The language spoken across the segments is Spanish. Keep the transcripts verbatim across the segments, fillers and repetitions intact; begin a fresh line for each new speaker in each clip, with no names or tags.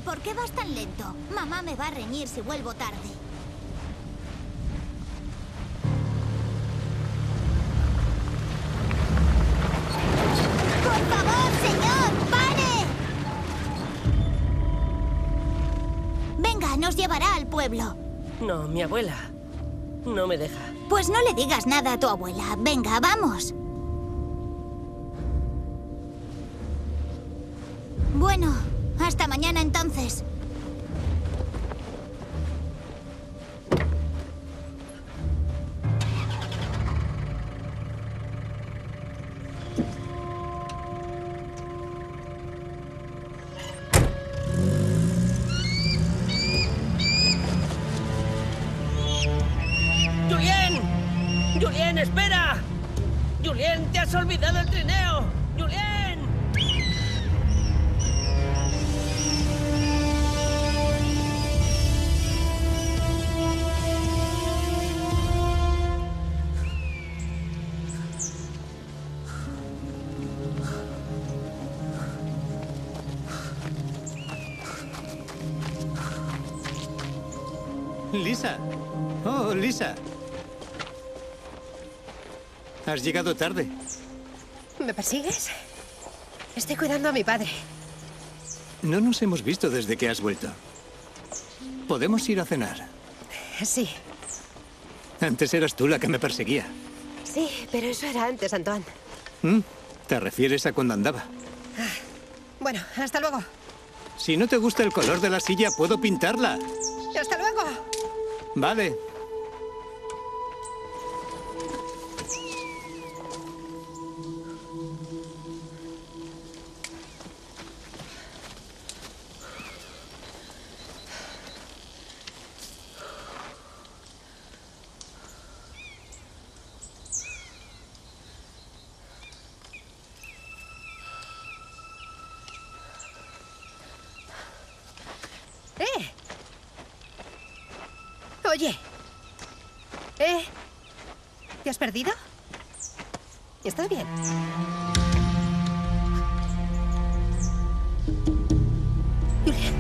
¿por qué vas tan lento? Mamá me va a reñir si vuelvo tarde. ¡Por favor, señor! ¡Pare! Venga, nos llevará al pueblo.
No, mi abuela no me deja.
Pues no le digas nada a tu abuela. Venga, vamos. Bueno, hasta mañana entonces.
¡Julien! ¡Julien, espera! ¡Julien, te has olvidado el trineo! ¡Julien!
Lisa. Oh, Lisa. Has llegado tarde.
¿Me persigues? Estoy cuidando a mi padre.
No nos hemos visto desde que has vuelto. ¿Podemos ir a cenar?
Sí.
Antes eras tú la que me perseguía.
Sí, pero eso era antes, Antoine.
¿Mm? ¿Te refieres a cuando andaba?
Bueno, hasta luego.
Si no te gusta el color de la silla, puedo pintarla.
¡Hasta luego!
Vale.
¡Eh! Oye. ¿Eh? ¿Te has perdido? ¿Estás bien? Julien.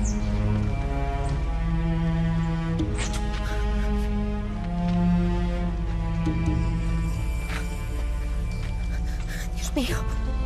Dios mío.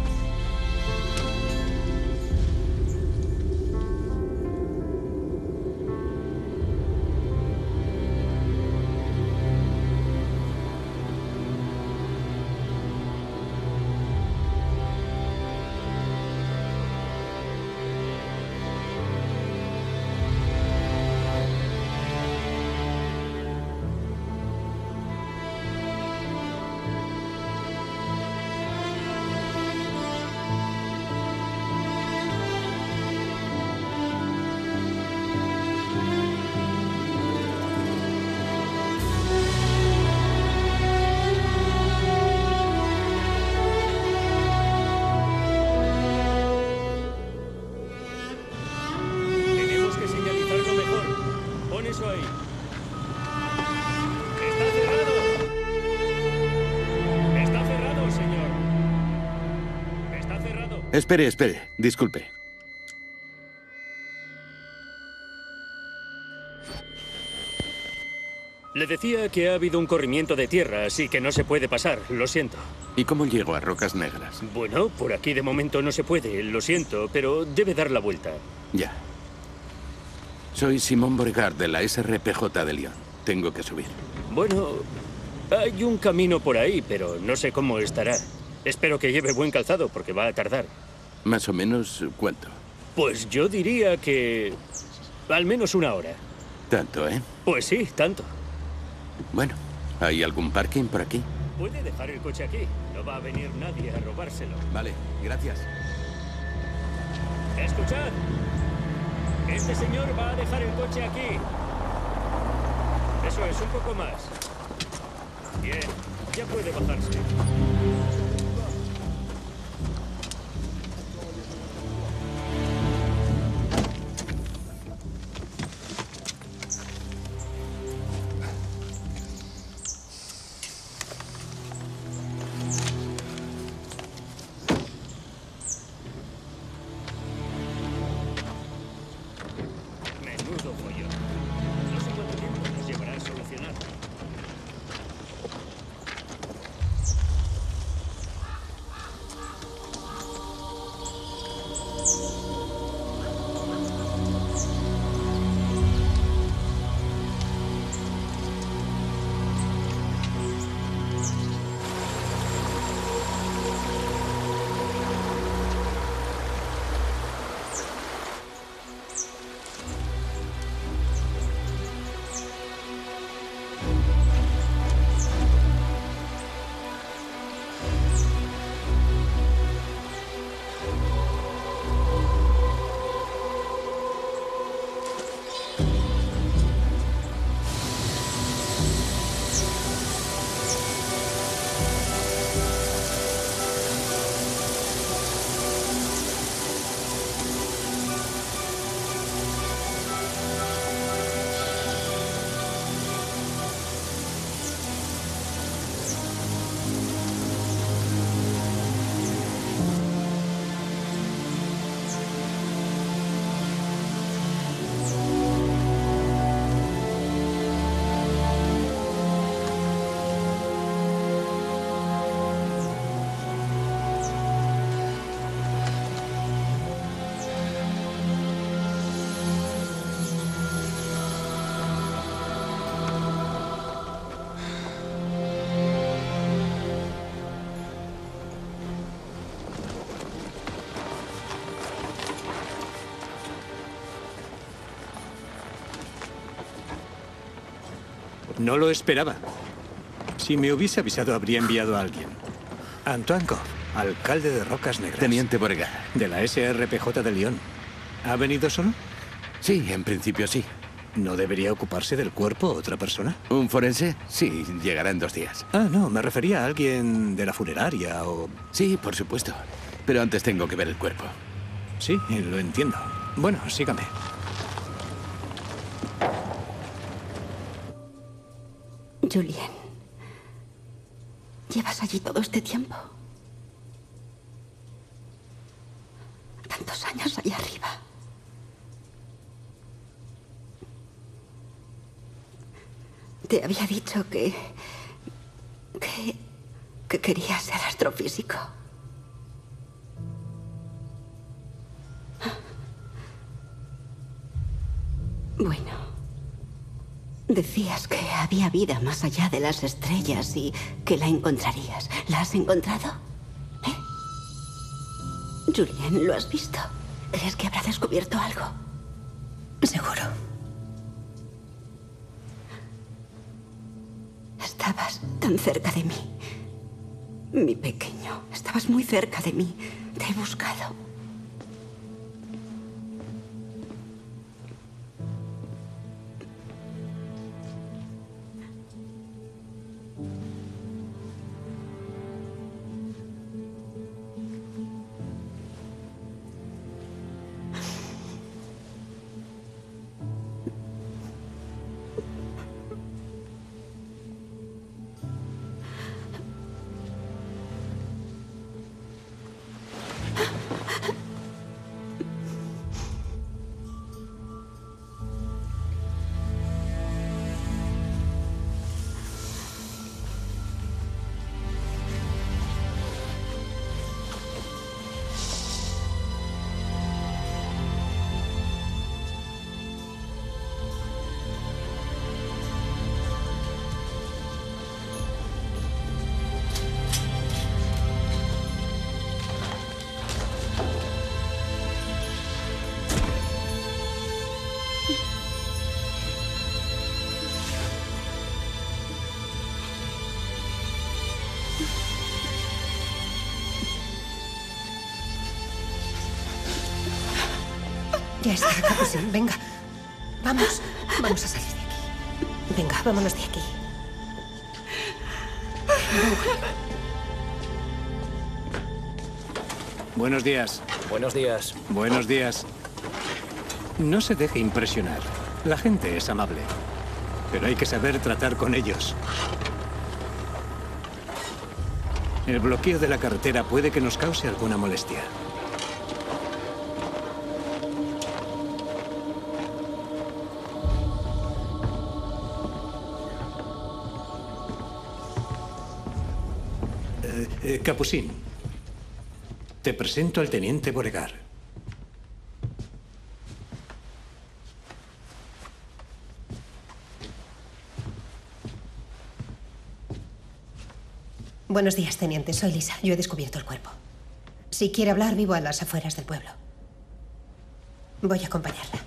Espere, espere. Disculpe.
Le decía que ha habido un corrimiento de tierra, así que no se puede pasar. Lo siento.
¿Y cómo llego a Rocas Negras?
Bueno, por aquí de momento no se puede. Lo siento, pero debe dar la vuelta.
Ya. Soy Simón Beauregard de la S R P J de Lyon. Tengo que subir.
Bueno, hay un camino por ahí, pero no sé cómo estará. Espero que lleve buen calzado, porque va a tardar.
¿Más o menos cuánto?
Pues yo diría que... al menos una hora.
Tanto, ¿eh?
Pues sí, tanto.
Bueno, ¿hay algún parking por aquí?
Puede dejar el coche aquí. No va a venir nadie a robárselo.
Vale, gracias.
Escuchad. Este señor va a dejar el coche aquí. Eso es, un poco más. Bien, ya puede bajarse.
No lo esperaba. Si me hubiese avisado, habría enviado a alguien. Antoine Cobb, alcalde de Rocas Negras.
Teniente Beauregard.
De la S R P J de Lyon. ¿Ha venido solo?
Sí, en principio sí.
¿No debería ocuparse del cuerpo otra persona?
¿Un forense? Sí, llegará en dos días.
Ah, no, me refería a alguien de la funeraria o...
Sí, por supuesto. Pero antes tengo que ver el cuerpo.
Sí, lo entiendo. Bueno, sígame.
Julien, ¿llevas allí todo este tiempo? Tantos años allá arriba. Te había dicho que... que... que quería ser astrofísico. Bueno, decías que había vida más allá de las estrellas y que la encontrarías. ¿La has encontrado? ¿Eh? Julien, ¿lo has visto? ¿Crees que habrá descubierto algo?
Seguro.
Estabas tan cerca de mí. Mi pequeño, estabas muy cerca de mí. Te he buscado.
Ya está, Capucín. Venga. Vamos. Vamos a salir de aquí. Venga, vámonos de aquí.
Buenos días.
Buenos días.
Buenos días. No se deje impresionar. La gente es amable. Pero hay que saber tratar con ellos. El bloqueo de la carretera puede que nos cause alguna molestia. Eh, eh, Capucín, te presento al teniente Beauregard.
Buenos días, teniente. Soy Lisa. Yo he descubierto el cuerpo. Si quiere hablar, vivo a las afueras del pueblo. Voy a acompañarla.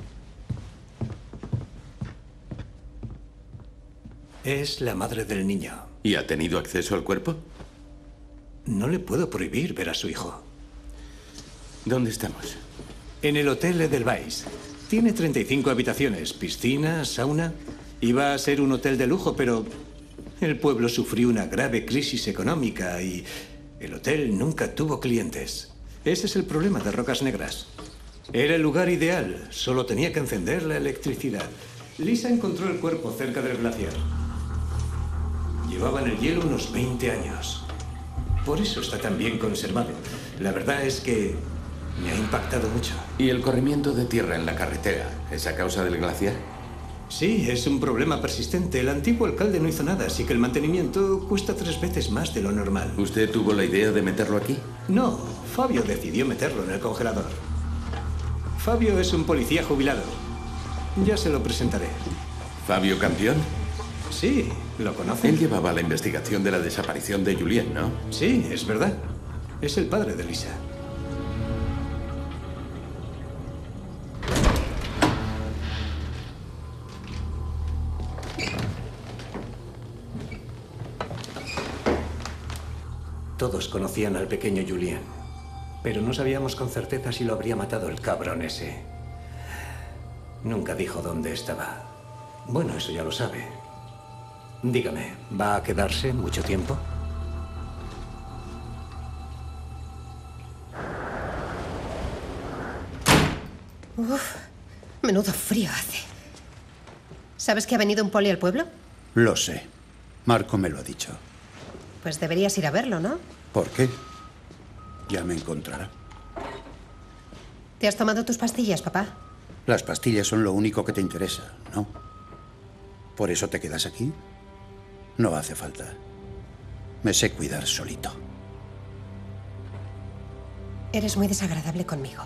Es la madre del niño.
¿Y ha tenido acceso al cuerpo?
No le puedo prohibir ver a su hijo.
¿Dónde estamos?
En el Hotel Edelweiss. Tiene treinta y cinco habitaciones, piscina, sauna. Iba a ser un hotel de lujo, pero el pueblo sufrió una grave crisis económica y el hotel nunca tuvo clientes. Ese es el problema de Rocas Negras. Era el lugar ideal, solo tenía que encender la electricidad. Lisa encontró el cuerpo cerca del glaciar. Llevaba en el hielo unos veinte años. Por eso está tan bien conservado. La verdad es que me ha impactado mucho.
¿Y el corrimiento de tierra en la carretera es a causa del glaciar?
Sí, es un problema persistente. El antiguo alcalde no hizo nada, así que el mantenimiento cuesta tres veces más de lo normal.
¿Usted tuvo la idea de meterlo aquí?
No, Fabio decidió meterlo en el congelador. Fabio es un policía jubilado. Ya se lo presentaré.
¿Fabio Campión?
Sí, lo conoce.
Él llevaba la investigación de la desaparición de Julien, ¿no?
Sí, es verdad. Es el padre de Lisa. Todos conocían al pequeño Julien, pero no sabíamos con certeza si lo habría matado el cabrón ese. Nunca dijo dónde estaba. Bueno, eso ya lo sabe. Dígame, ¿va a quedarse mucho tiempo?
Uf, menudo frío hace. ¿Sabes que ha venido un poli al pueblo?
Lo sé. Marco me lo ha dicho.
Pues deberías ir a verlo, ¿no?
¿Por qué? Ya me encontrará.
¿Te has tomado tus pastillas, papá?
Las pastillas son lo único que te interesa, ¿no? ¿Por eso te quedas aquí? No hace falta. Me sé cuidar solito.
Eres muy desagradable conmigo.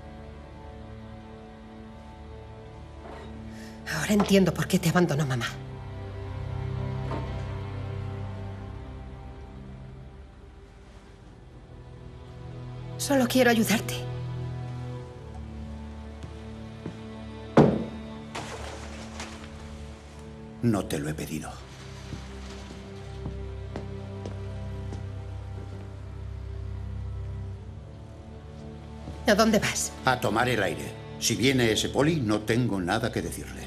Ahora entiendo por qué te abandonó mamá. Solo quiero ayudarte.
No te lo he pedido.
¿A dónde vas?
A tomar el aire. Si viene ese poli, no tengo nada que decirle.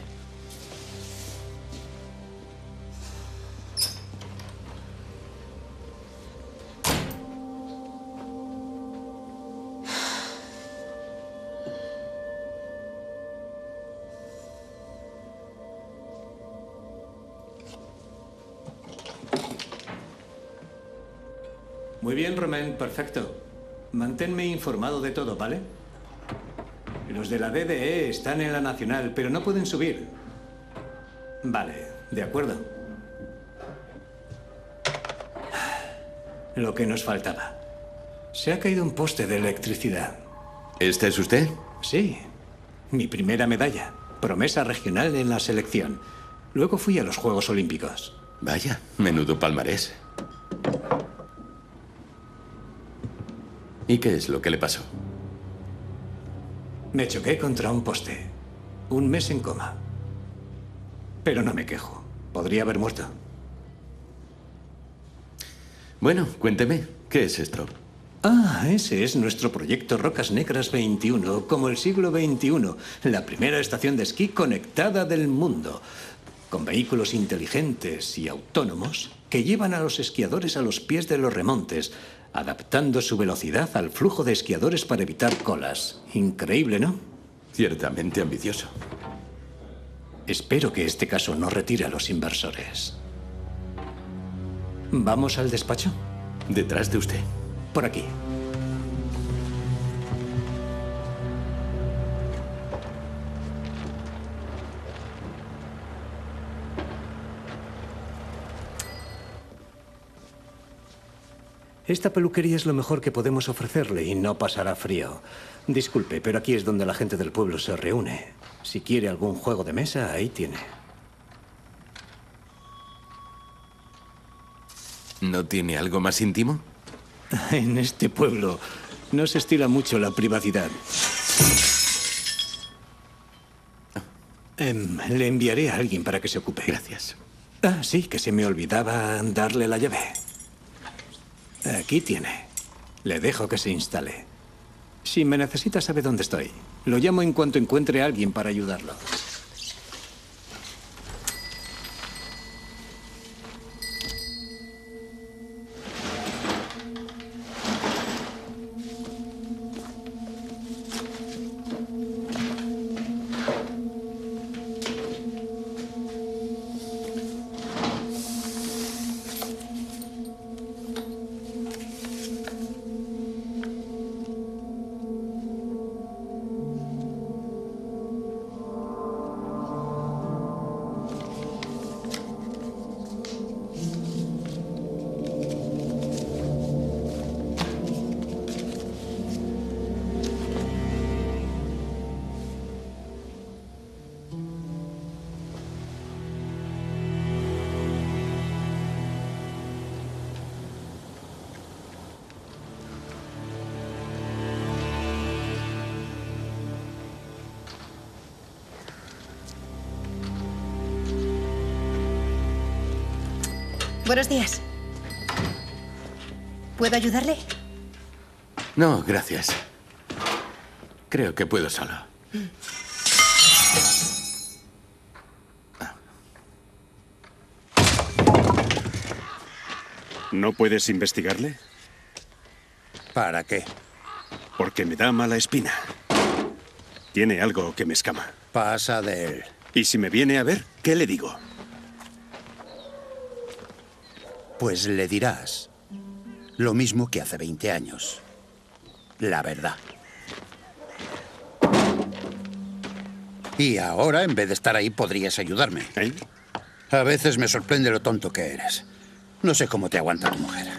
Muy bien, Romain, perfecto. Manténme informado de todo, ¿vale? Los de la D D E están en la Nacional, pero no pueden subir. Vale, de acuerdo. Lo que nos faltaba. Se ha caído un poste de electricidad.
¿Este es usted?
Sí, mi primera medalla. Promesa regional en la selección. Luego fui a los Juegos Olímpicos.
Vaya, menudo palmarés. ¿Y qué es lo que le pasó?
Me choqué contra un poste. Un mes en coma. Pero no me quejo. Podría haber muerto.
Bueno, cuénteme, ¿qué es esto?
Ah, ese es nuestro proyecto Rocas Negras veintiuno, como el siglo veintiuno. La primera estación de esquí conectada del mundo. Con vehículos inteligentes y autónomos que llevan a los esquiadores a los pies de los remontes, adaptando su velocidad al flujo de esquiadores para evitar colas. Increíble, ¿no?
Ciertamente ambicioso.
Espero que este caso no retire a los inversores. ¿Vamos al despacho?
Detrás de usted.
Por aquí. Esta peluquería es lo mejor que podemos ofrecerle y no pasará frío. Disculpe, pero aquí es donde la gente del pueblo se reúne. Si quiere algún juego de mesa, ahí tiene.
¿No tiene algo más íntimo?
En este pueblo no se estila mucho la privacidad. Eh, le enviaré a alguien para que se ocupe.
Gracias.
Ah, sí, que se me olvidaba darle la llave. Aquí tiene. Le dejo que se instale. Si me necesita, sabe dónde estoy. Lo llamo en cuanto encuentre a alguien para ayudarlo.
Buenos días. ¿Puedo ayudarle?
No, gracias. Creo que puedo solo.
¿No puedes investigarle?
¿Para qué?
Porque me da mala espina. Tiene algo que me escama.
Pasa de él.
Y si me viene a ver, ¿qué le digo?
Pues le dirás lo mismo que hace veinte años. La verdad. Y ahora, en vez de estar ahí, podrías ayudarme.
¿Eh?
A veces me sorprende lo tonto que eres. No sé cómo te aguanta tu mujer.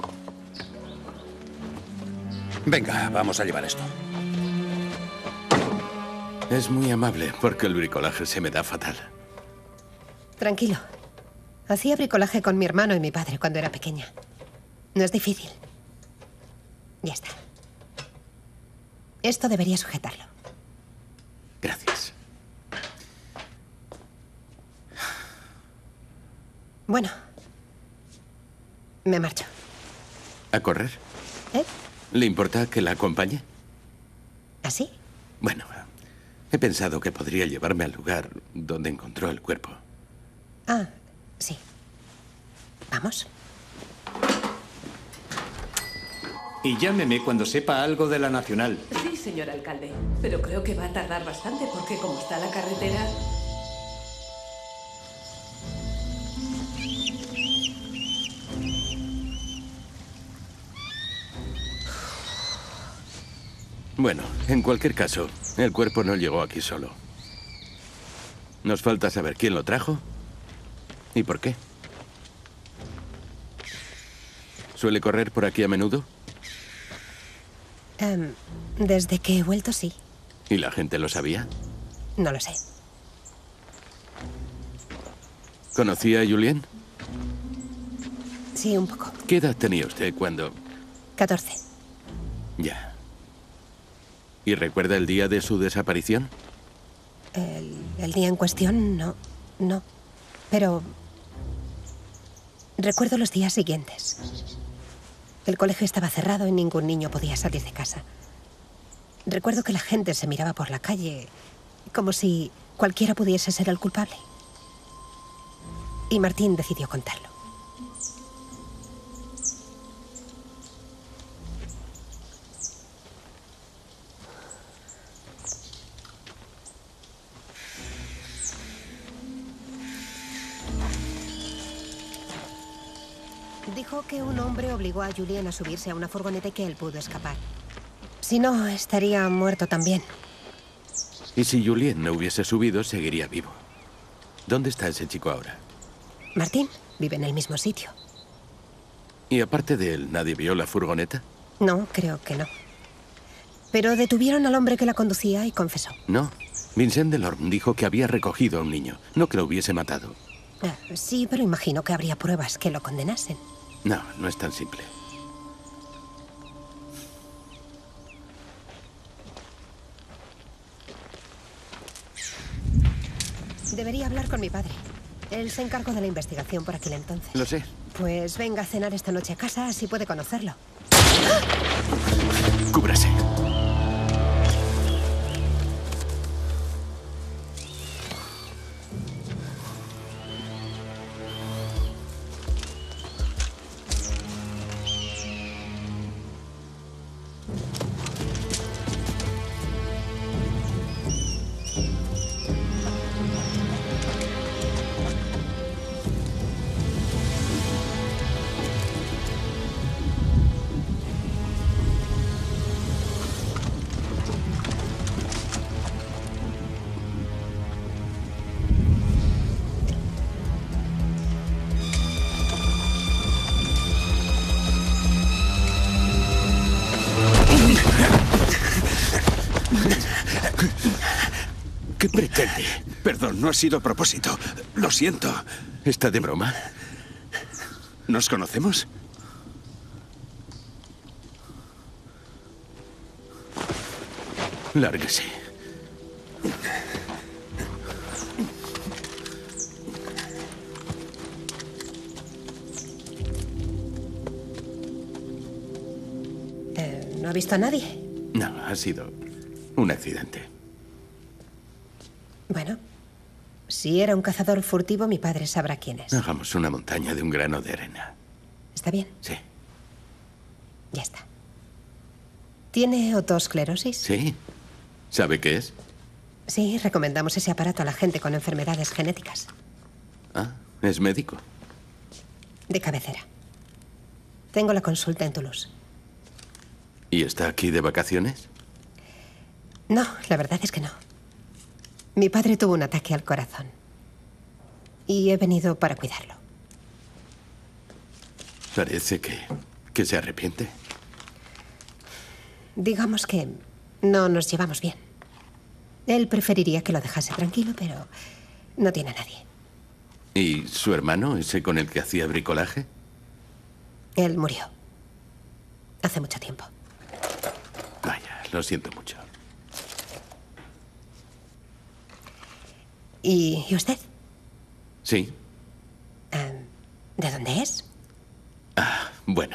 Venga, vamos a llevar esto.
Es muy amable, porque el bricolaje se me da fatal.
Tranquilo. Hacía bricolaje con mi hermano y mi padre cuando era pequeña. No es difícil. Ya está. Esto debería sujetarlo.
Gracias.
Bueno. Me marcho.
¿A correr?
¿Eh?
¿Le importa que la acompañe?
¿Así?
Bueno, he pensado que podría llevarme al lugar donde encontró el cuerpo.
Ah, sí. ¿Vamos?
Y llámeme cuando sepa algo de la Nacional.
Sí, señor alcalde. Pero creo que va a tardar bastante porque como está la carretera...
Bueno, en cualquier caso, el cuerpo no llegó aquí solo. Nos falta saber quién lo trajo y por qué. ¿Suele correr por aquí a menudo?
Um, desde que he vuelto, sí.
¿Y la gente lo sabía?
No lo sé.
¿Conocía a Julien?
Sí, un poco.
¿Qué edad tenía usted cuando...?
catorce.
Ya. ¿Y recuerda el día de su desaparición?
El, el día en cuestión, no. No. Pero... recuerdo los días siguientes. El colegio estaba cerrado y ningún niño podía salir de casa. Recuerdo que la gente se miraba por la calle como si cualquiera pudiese ser el culpable. Y Martín decidió contarlo. Dijo que un hombre obligó a Julien a subirse a una furgoneta y que él pudo escapar. Si no, estaría muerto también.
Y si Julien no hubiese subido, seguiría vivo. ¿Dónde está ese chico ahora?
Martín vive en el mismo sitio.
¿Y aparte de él, nadie vio la furgoneta?
No, creo que no. Pero detuvieron al hombre que la conducía y confesó.
No. Vincent Delorme dijo que había recogido a un niño, no que lo hubiese matado.
Ah, sí, pero imagino que habría pruebas que lo condenasen.
No, no es tan simple.
Debería hablar con mi padre. Él se encargó de la investigación por aquel entonces.
Lo sé.
Pues venga a cenar esta noche a casa, así puede conocerlo.
Cúbrase. ¿Qué pretende?
Perdón, no ha sido a propósito. Lo siento.
¿Está de broma?
¿Nos conocemos?
Lárguese.
ha visto a nadie.
No, ha sido un accidente.
Bueno, si era un cazador furtivo, mi padre sabrá quién es.
Hagamos una montaña de un grano de arena.
¿Está bien?
Sí.
Ya está. ¿Tiene otosclerosis?
Sí. ¿Sabe qué es?
Sí, recomendamos ese aparato a la gente con enfermedades genéticas.
Ah, es médico.
De cabecera. Tengo la consulta en Toulouse.
¿Y está aquí de vacaciones?
No, la verdad es que no. Mi padre tuvo un ataque al corazón. Y he venido para cuidarlo.
Parece que, que se arrepiente.
Digamos que no nos llevamos bien. Él preferiría que lo dejase tranquilo, pero no tiene a nadie.
¿Y su hermano, ese con el que hacía bricolaje?
Él murió. Hace mucho tiempo.
Vaya, lo siento mucho.
¿Y, ¿y usted?
Sí.
Um, ¿De dónde es?
Ah, bueno.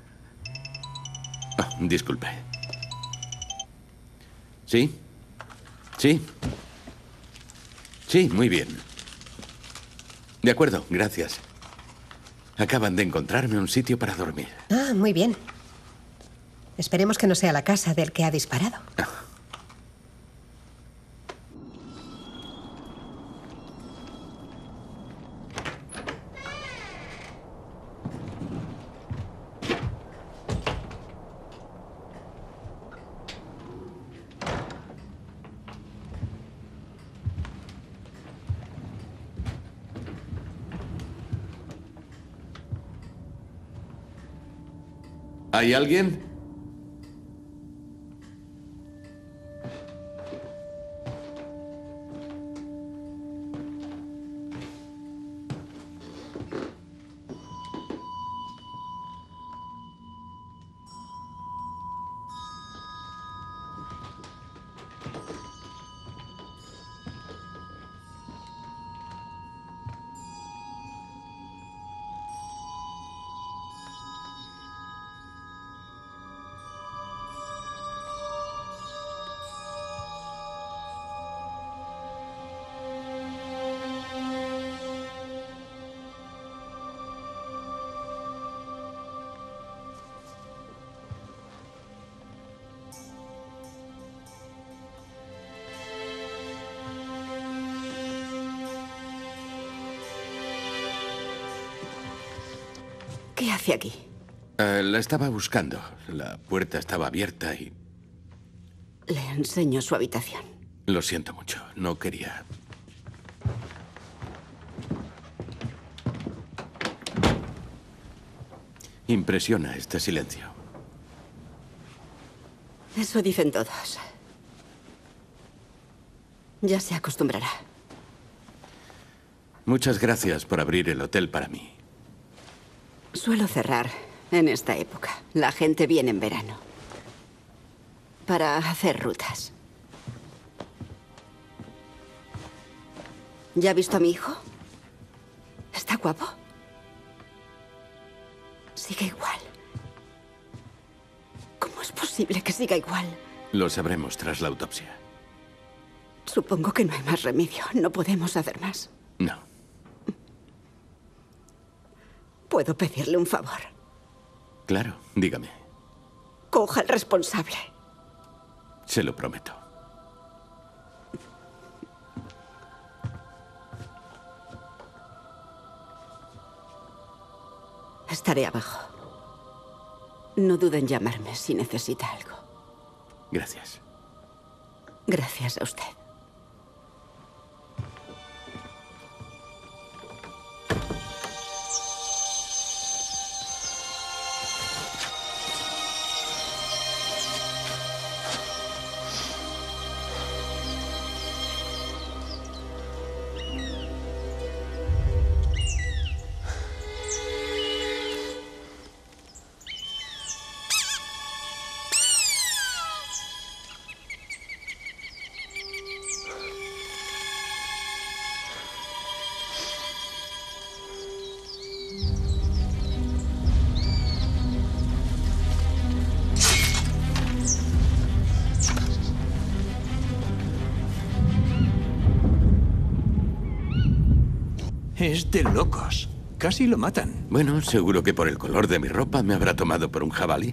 Oh, disculpe. ¿Sí? ¿Sí? Sí, muy bien. De acuerdo, gracias. Acaban de encontrarme un sitio para dormir.
Ah, muy bien. Esperemos que no sea la casa del que ha disparado.
Ah. ¿Hay alguien?
¿Qué hace aquí?
Uh, la estaba buscando. La puerta estaba abierta y...
Le enseño su habitación.
Lo siento mucho. No quería... Impresiona este silencio.
Eso dicen todos. Ya se acostumbrará.
Muchas gracias por abrir el hotel para mí.
Suelo cerrar en esta época. La gente viene en verano. Para hacer rutas. ¿Ya ha visto a mi hijo? ¿Está guapo? Sigue igual. ¿Cómo es posible que siga igual?
Lo sabremos tras la autopsia.
Supongo que no hay más remedio. No podemos hacer más.
No.
¿Puedo pedirle un favor?
Claro, dígame.
Coja al responsable.
Se lo prometo.
Estaré abajo. No duden en llamarme si necesita algo.
Gracias.
Gracias a usted.
Es de locos. Casi lo matan.
Bueno, seguro que por el color de mi ropa me habrá tomado por un jabalí.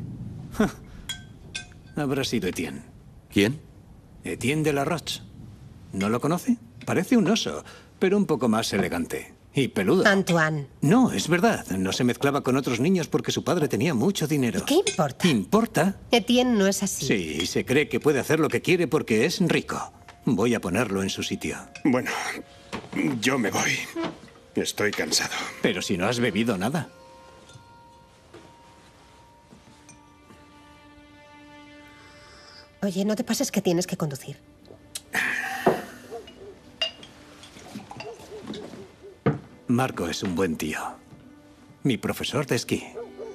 Habrá sido Etienne.
¿Quién?
Etienne de la Roche. ¿No lo conoce? Parece un oso, pero un poco más elegante. Y peludo.
Antoine.
No, es verdad. No se mezclaba con otros niños porque su padre tenía mucho dinero.
¿Qué importa?
¿Importa?
Etienne no es así.
Sí, se cree que puede hacer lo que quiere porque es rico. Voy a ponerlo en su sitio.
Bueno, yo me voy. Estoy cansado.
Pero si no has bebido nada.
Oye, no te pases que tienes que conducir.
Marco es un buen tío. Mi profesor de esquí.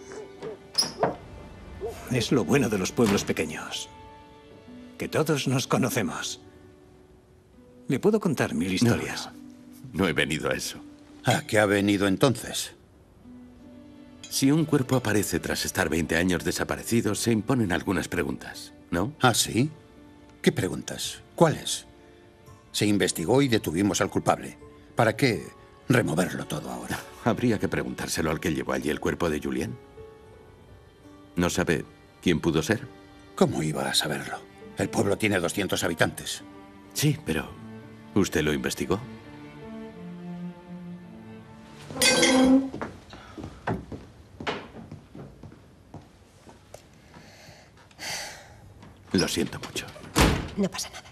Es lo bueno de los pueblos pequeños. Que todos nos conocemos. Le puedo contar mil historias.
No, no he venido a eso.
¿A qué ha venido entonces?
Si un cuerpo aparece tras estar veinte años desaparecido, se imponen algunas preguntas, ¿no?
¿Ah, sí? ¿Qué preguntas? ¿Cuáles? Se investigó y detuvimos al culpable. ¿Para qué removerlo todo ahora?
Habría que preguntárselo al que llevó allí el cuerpo de Julien. ¿No sabe quién pudo ser?
¿Cómo iba a saberlo? El pueblo tiene doscientos habitantes.
Sí, pero ¿usted lo investigó? Lo siento mucho.
No pasa nada.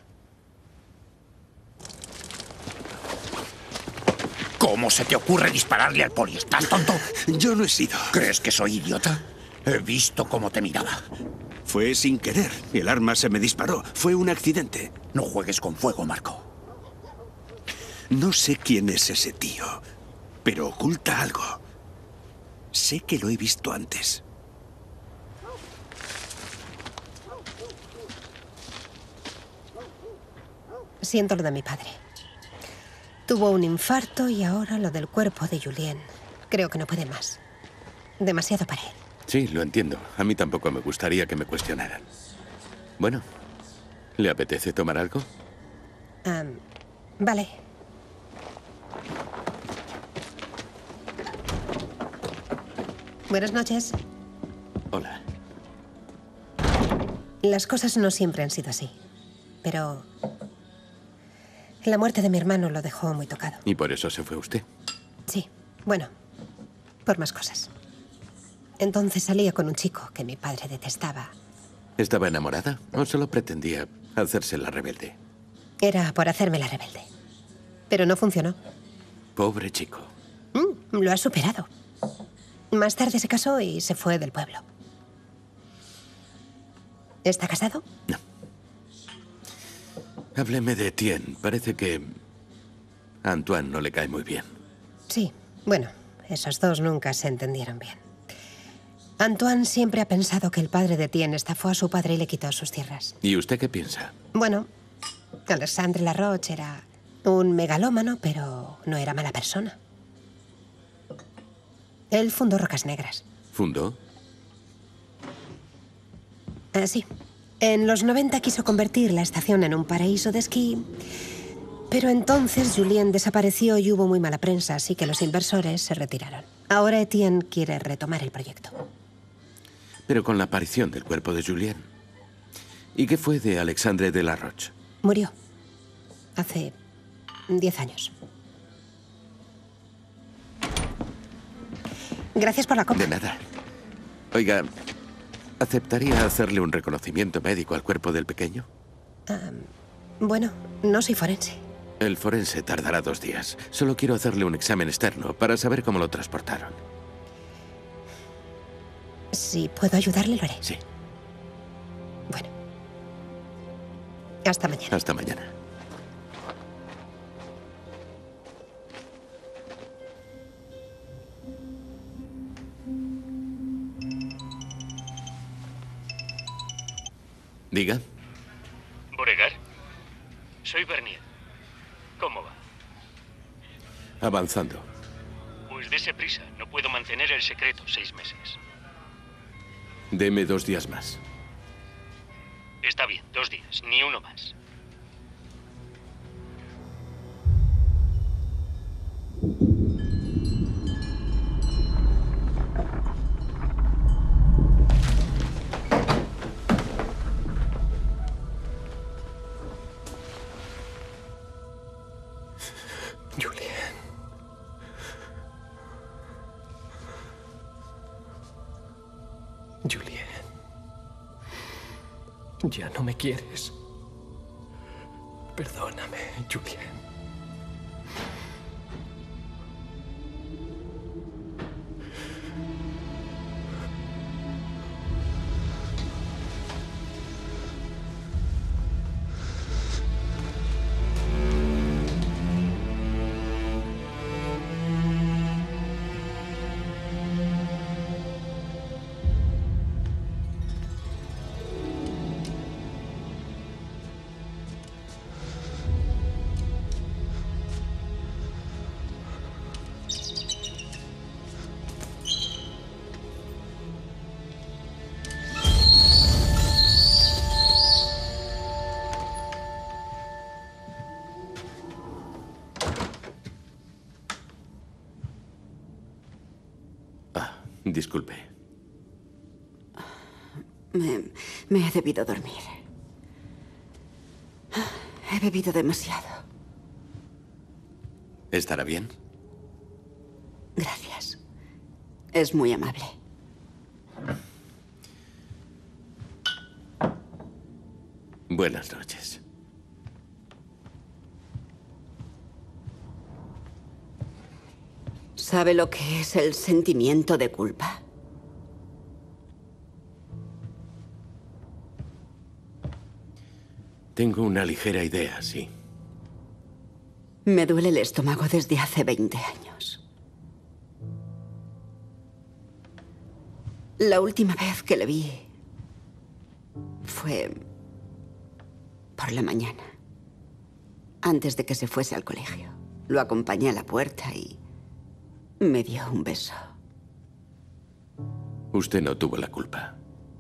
¿Cómo se te ocurre dispararle al poli? ¿Estás tonto?
Yo no he sido.
¿Crees que soy idiota? He visto cómo te miraba.
Fue sin querer. El arma se me disparó. Fue un accidente.
No juegues con fuego, Marco.
No sé quién es ese tío, pero oculta algo. Sé que lo he visto antes.
Siento lo de mi padre. Tuvo un infarto y ahora lo del cuerpo de Julien. Creo que no puede más. Demasiado para él.
Sí, lo entiendo. A mí tampoco me gustaría que me cuestionaran. Bueno, ¿le apetece tomar algo?
Um, vale. Buenas noches.
Hola.
Las cosas no siempre han sido así, pero la muerte de mi hermano lo dejó muy tocado.
¿Y por eso se fue usted?
Sí, bueno, por más cosas. Entonces salía con un chico que mi padre detestaba.
¿Estaba enamorada o solo pretendía hacerse la rebelde?
Era por hacerme la rebelde. Pero no funcionó.
Pobre chico.
Mm, lo ha superado. Más tarde se casó y se fue del pueblo. ¿Está casado?
No. Hábleme de Etienne. Parece que a Antoine no le cae muy bien.
Sí, bueno, esos dos nunca se entendieron bien. Antoine siempre ha pensado que el padre de Etienne estafó a su padre y le quitó sus tierras.
¿Y usted qué piensa?
Bueno, Alexandre Laroche era un megalómano, pero no era mala persona. Él fundó Rocas Negras.
¿Fundó?
Ah, sí. En los noventa quiso convertir la estación en un paraíso de esquí, pero entonces Julien desapareció y hubo muy mala prensa, así que los inversores se retiraron. Ahora Etienne quiere retomar el proyecto.
Pero con la aparición del cuerpo de Julien. ¿Y qué fue de Alexandre de la Roche?
Murió. Hace diez años. Gracias por la copa.
De nada. Oiga, ¿aceptaría hacerle un reconocimiento médico al cuerpo del pequeño?
Um, bueno, no soy forense.
El forense tardará dos días. Solo quiero hacerle un examen externo para saber cómo lo transportaron.
Si puedo ayudarle, lo haré.
Sí.
Bueno. Hasta mañana.
Hasta mañana. Diga.
¿Beauregard? Soy Bernier. ¿Cómo va?
Avanzando.
Pues dese prisa. No puedo mantener el secreto seis meses.
Deme dos días más.
Está bien, dos días, ni uno más.
Thank you.
Ya no me quieres. Perdóname, Julien.
Disculpe.
Me, me he debido dormir. He bebido demasiado.
¿Estará bien?
Gracias. Es muy amable.
Buenas noches.
¿Sabe lo que es el sentimiento de culpa?
Tengo una ligera idea, sí.
Me duele el estómago desde hace veinte años. La última vez que le vi fue por la mañana, antes de que se fuese al colegio. Lo acompañé a la puerta y me dio un beso.
Usted no tuvo la culpa.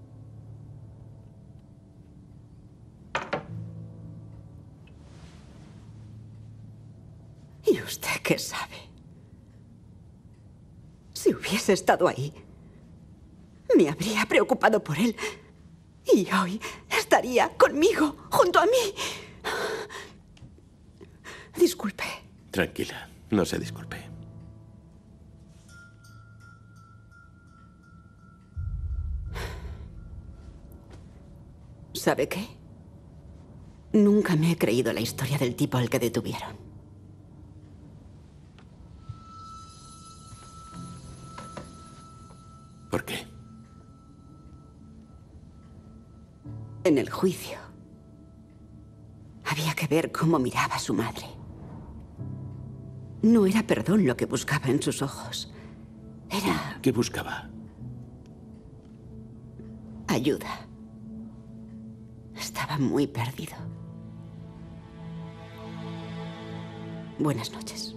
¿Y usted qué sabe? Si hubiese estado ahí, me habría preocupado por él. Y hoy estaría conmigo, junto a mí. Disculpe.
Tranquila, no se disculpe.
¿Sabe qué? Nunca me he creído la historia del tipo al que detuvieron.
¿Por qué?
En el juicio, había que ver cómo miraba a su madre. No era perdón lo que buscaba en sus ojos. Era...
¿Qué buscaba?
ayuda. Estaba muy perdido. Buenas noches.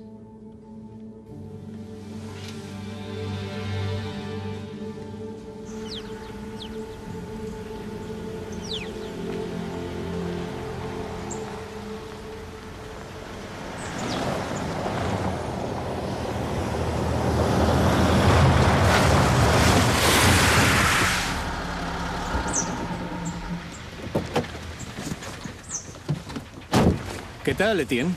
¿Qué tal, Etienne?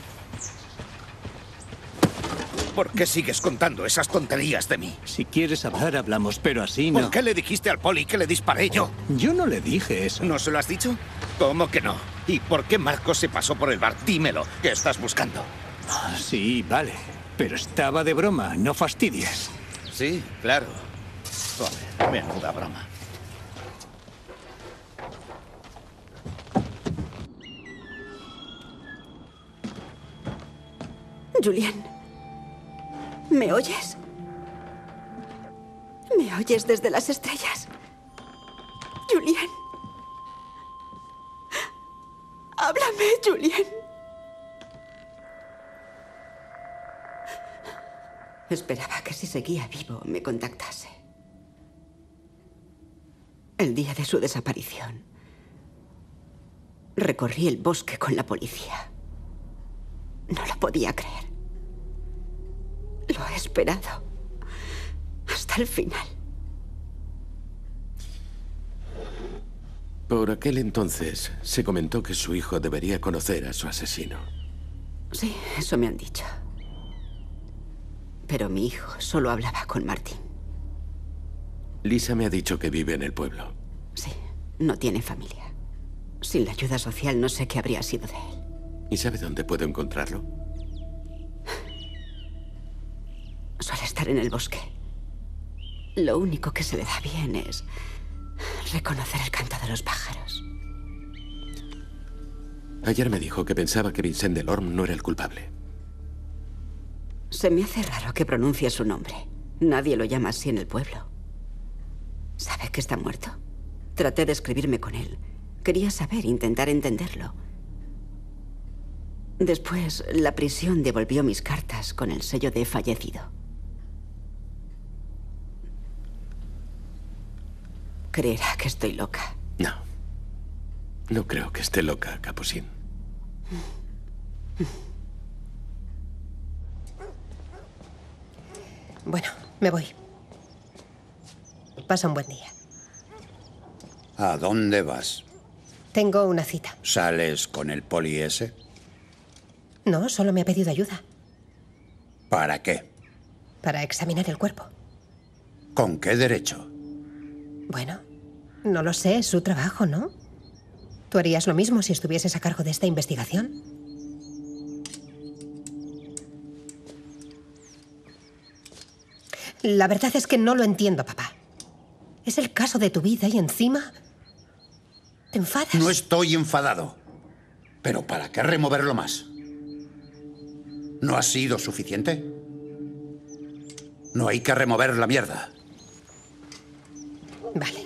¿Por qué sigues contando esas tonterías de mí?
Si quieres hablar, hablamos, pero así no.
¿Por qué le dijiste al poli que le disparé yo?
Yo no le dije eso.
¿No se lo has dicho? ¿Cómo que no? ¿Y por qué Marcos se pasó por el bar? Dímelo. ¿Qué estás buscando?
Ah, sí, vale. Pero estaba de broma, no fastidies.
Sí, claro. Joder, menuda broma.
Julien, ¿me oyes? ¿Me oyes desde las estrellas? Julien. Háblame, Julien. Esperaba que si seguía vivo me contactase. El día de su desaparición, recorrí el bosque con la policía. No lo podía creer. Lo he esperado hasta el final.
Por aquel entonces se comentó que su hijo debería conocer a su asesino.
Sí, eso me han dicho. Pero mi hijo solo hablaba con Martín.
Lisa me ha dicho que vive en el pueblo.
Sí, no tiene familia. Sin la ayuda social no sé qué habría sido de él.
¿Y sabe dónde puedo encontrarlo?
Suele estar en el bosque. Lo único que se le da bien es reconocer el canto de los pájaros.
Ayer me dijo que pensaba que Vincent Delorme no era el culpable.
Se me hace raro que pronuncie su nombre. Nadie lo llama así en el pueblo. ¿Sabe que está muerto? Traté de escribirme con él. Quería saber, intentar entenderlo. Después, la prisión devolvió mis cartas con el sello de fallecido. Creerá que estoy loca.
No. No creo que esté loca, Capucine.
Bueno, me voy. Pasa un buen día.
¿A dónde vas?
Tengo una cita.
¿Sales con el poli ese?
No, solo me ha pedido ayuda.
¿Para qué?
Para examinar el cuerpo.
¿Con qué derecho?
Bueno, no lo sé, es su trabajo, ¿no? ¿Tú harías lo mismo si estuvieses a cargo de esta investigación? La verdad es que no lo entiendo, papá. Es el caso de tu vida y encima te enfadas.
No estoy enfadado. ¿Pero para qué removerlo más? ¿No ha sido suficiente? No hay que remover la mierda.
Vale.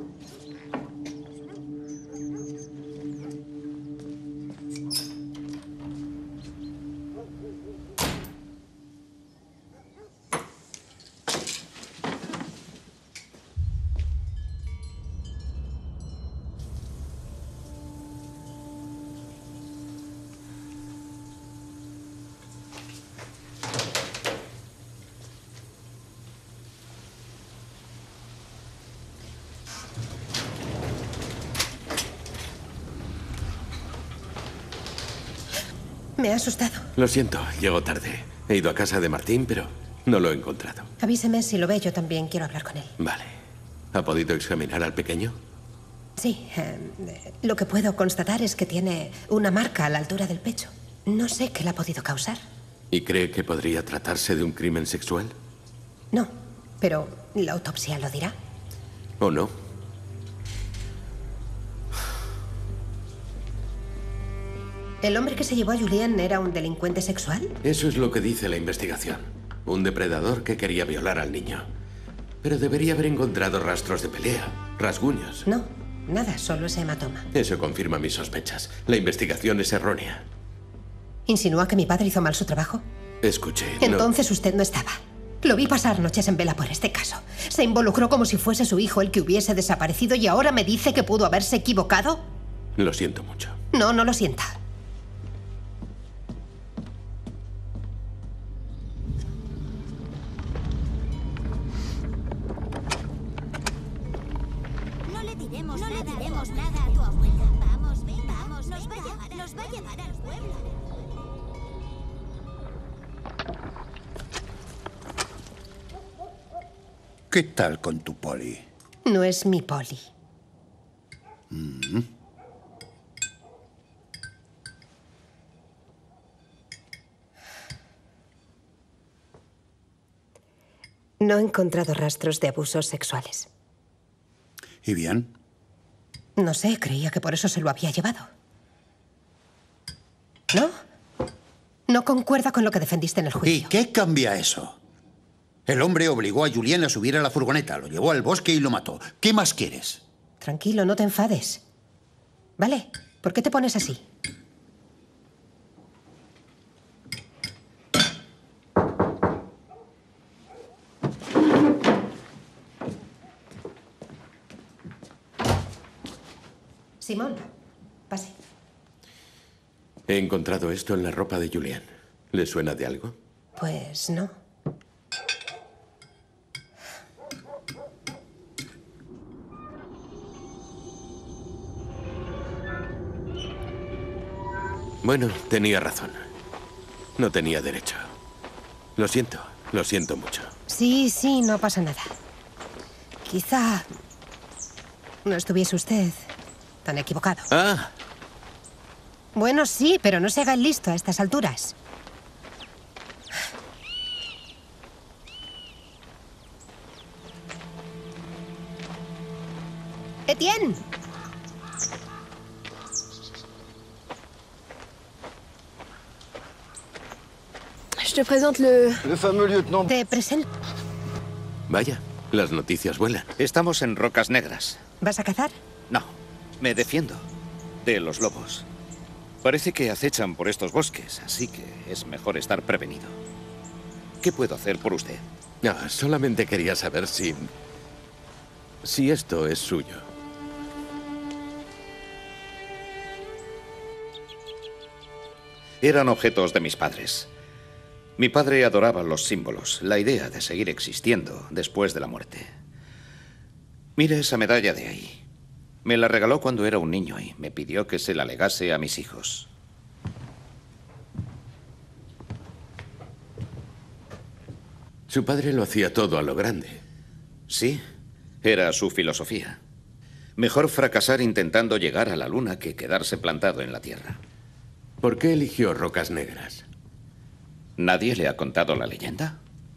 Me ha asustado.
Lo siento, llego tarde. He ido a casa de Martín, pero no lo he encontrado.
Avíseme si lo ve, yo también quiero hablar con él.
Vale. ¿Ha podido examinar al pequeño?
Sí, eh, lo que puedo constatar es que tiene una marca a la altura del pecho. No sé qué la ha podido causar.
¿Y cree que podría tratarse de un crimen sexual?
No, pero la autopsia lo dirá.
¿O no?
¿El hombre que se llevó a Julien era un delincuente sexual?
Eso es lo que dice la investigación. Un depredador que quería violar al niño. Pero debería haber encontrado rastros de pelea, rasguños.
No, nada, solo ese hematoma.
Eso confirma mis sospechas. La investigación es errónea.
¿Insinúa que mi padre hizo mal su trabajo?
Escuche,
Entonces
no...
usted no estaba. Lo vi pasar noches en vela por este caso. Se involucró como si fuese su hijo el que hubiese desaparecido y ahora me dice que pudo haberse equivocado.
Lo siento mucho.
No, no lo sienta.
No le diremos, no nada, le diremos nada a tu abuela. Vamos, ven, vamos, nos va a llevar, nos va a llevar al pueblo.
¿Qué tal con tu poli?
No es mi poli.
Mm.
No he encontrado rastros de abusos sexuales.
¿Y bien?
No sé, creía que por eso se lo había llevado. ¿No? No concuerda con lo que defendiste en el juicio.
¿Y qué cambia eso? El hombre obligó a Julien a subir a la furgoneta, lo llevó al bosque y lo mató. ¿Qué más quieres?
Tranquilo, no te enfades. ¿Vale? ¿Por qué te pones así? Simón, pase.
He encontrado esto en la ropa de Julien. ¿Le suena de algo?
Pues no.
Bueno, tenía razón. No tenía derecho. Lo siento, lo siento mucho.
Sí, sí, no pasa nada. Quizá no estuviese usted Tan equivocado.
Ah.
Bueno, sí, pero no se haga el listo a estas alturas. ¡Etienne!
Je te présente le...
Le fameux lieutenant...
Te presento.
Vaya, las noticias vuelan.
Estamos en Rocas Negras.
¿Vas a cazar?
No, me defiendo de los lobos. Parece que acechan por estos bosques, así que es mejor estar prevenido. ¿Qué puedo hacer por usted?
No, solamente quería saber si... si esto es suyo.
Eran objetos de mis padres. Mi padre adoraba los símbolos, la idea de seguir existiendo después de la muerte. Mire esa medalla de ahí. Me la regaló cuando era un niño y me pidió que se la legase a mis hijos.
Su padre lo hacía todo a lo grande.
Sí, era su filosofía. Mejor fracasar intentando llegar a la luna que quedarse plantado en la Tierra.
¿Por qué eligió Rocas Negras?
¿Nadie le ha contado la leyenda?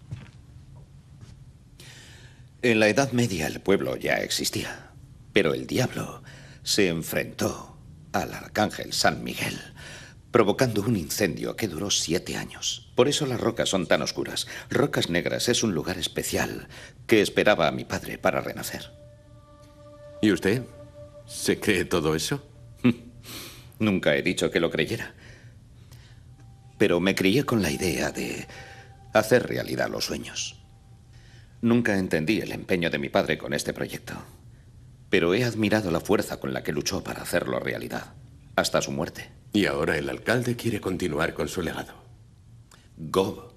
En la Edad Media el pueblo ya existía, pero el diablo se enfrentó al arcángel San Miguel, provocando un incendio que duró siete años. Por eso las rocas son tan oscuras. Rocas Negras es un lugar especial que esperaba a mi padre para renacer.
¿Y usted? ¿Se cree todo eso?
Nunca he dicho que lo creyera. Pero me crié con la idea de hacer realidad los sueños. Nunca entendí el empeño de mi padre con este proyecto, pero he admirado la fuerza con la que luchó para hacerlo realidad, hasta su muerte.
Y ahora el alcalde quiere continuar con su legado.
Gob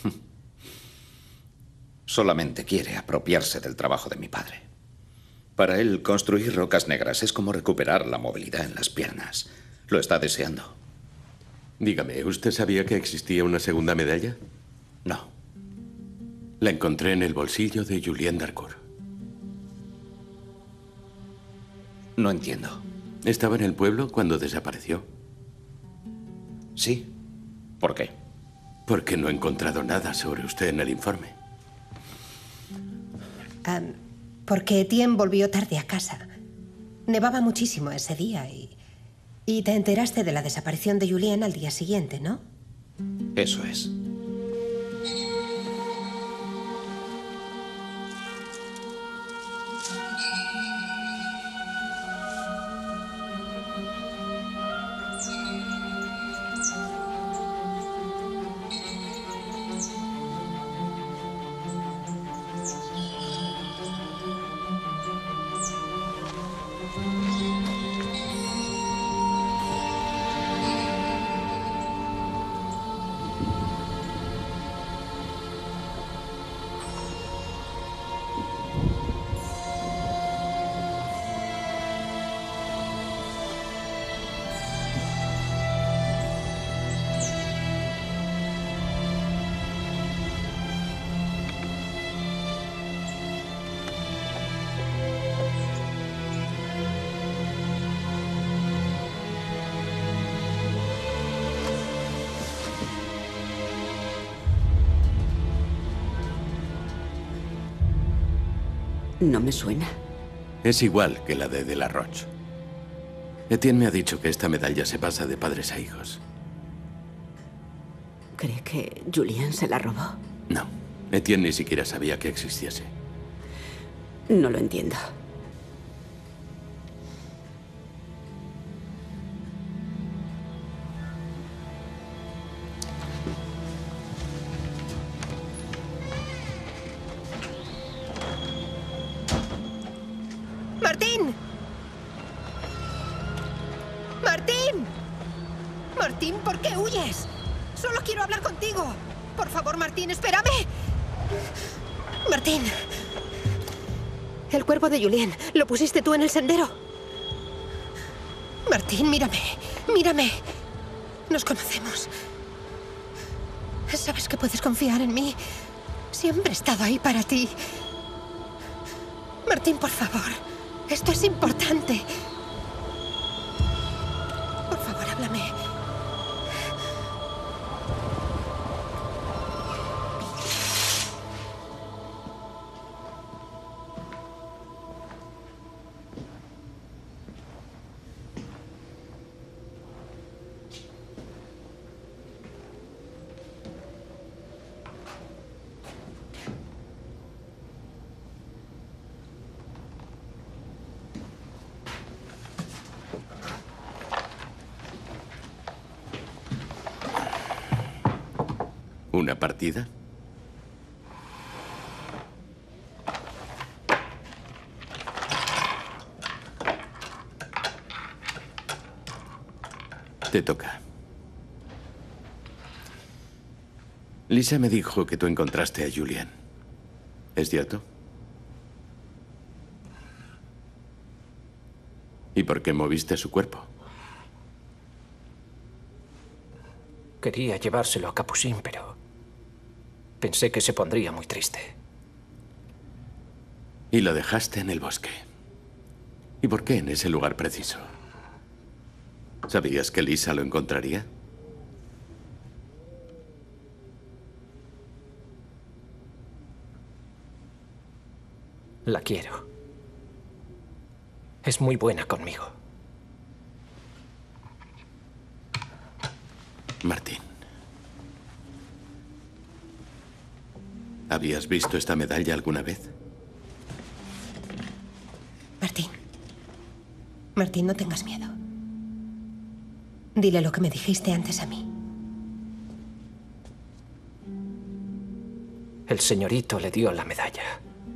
solamente quiere apropiarse del trabajo de mi padre. Para él, construir Rocas Negras es como recuperar la movilidad en las piernas. Lo está deseando.
Dígame, ¿usted sabía que existía una segunda medalla?
No.
La encontré en el bolsillo de Julien Darcourt.
No entiendo.
¿Estaba en el pueblo cuando desapareció?
Sí. ¿Por qué?
Porque no he encontrado nada sobre usted en el informe.
Um, porque Etienne volvió tarde a casa. Nevaba muchísimo ese día y... Y te enteraste de la desaparición de Julien al día siguiente, ¿no?
Eso es.
No me suena.
Es igual que la de De la Roche. Etienne me ha dicho que esta medalla se pasa de padres a hijos.
¿Cree que Julien se la robó?
No. Etienne ni siquiera sabía que existiese.
No lo entiendo.
¡Martín! ¡Martín! ¡Martín, ¿por qué huyes? Solo quiero hablar contigo. Por favor, Martín, espérame. Martín. El cuerpo de Julien. ¿Lo pusiste tú en el sendero? Martín, mírame. Mírame. Nos conocemos. Sabes que puedes confiar en mí. Siempre he estado ahí para ti. Martín, por favor. Esto es importante. háblame.
¿Una partida? Te toca. Lisa me dijo que tú encontraste a Julien. ¿Es cierto? ¿Y por qué moviste su cuerpo?
Quería llevárselo a Capucín, pero pensé que se pondría muy triste.
Y lo dejaste en el bosque. ¿Y por qué en ese lugar preciso? ¿Sabías que Lisa lo encontraría?
La quiero. Es muy buena conmigo.
Martín. ¿Habías visto esta medalla alguna vez?
Martín. Martín, no tengas miedo. Dile lo que me dijiste antes a mí.
El señorito le dio la medalla.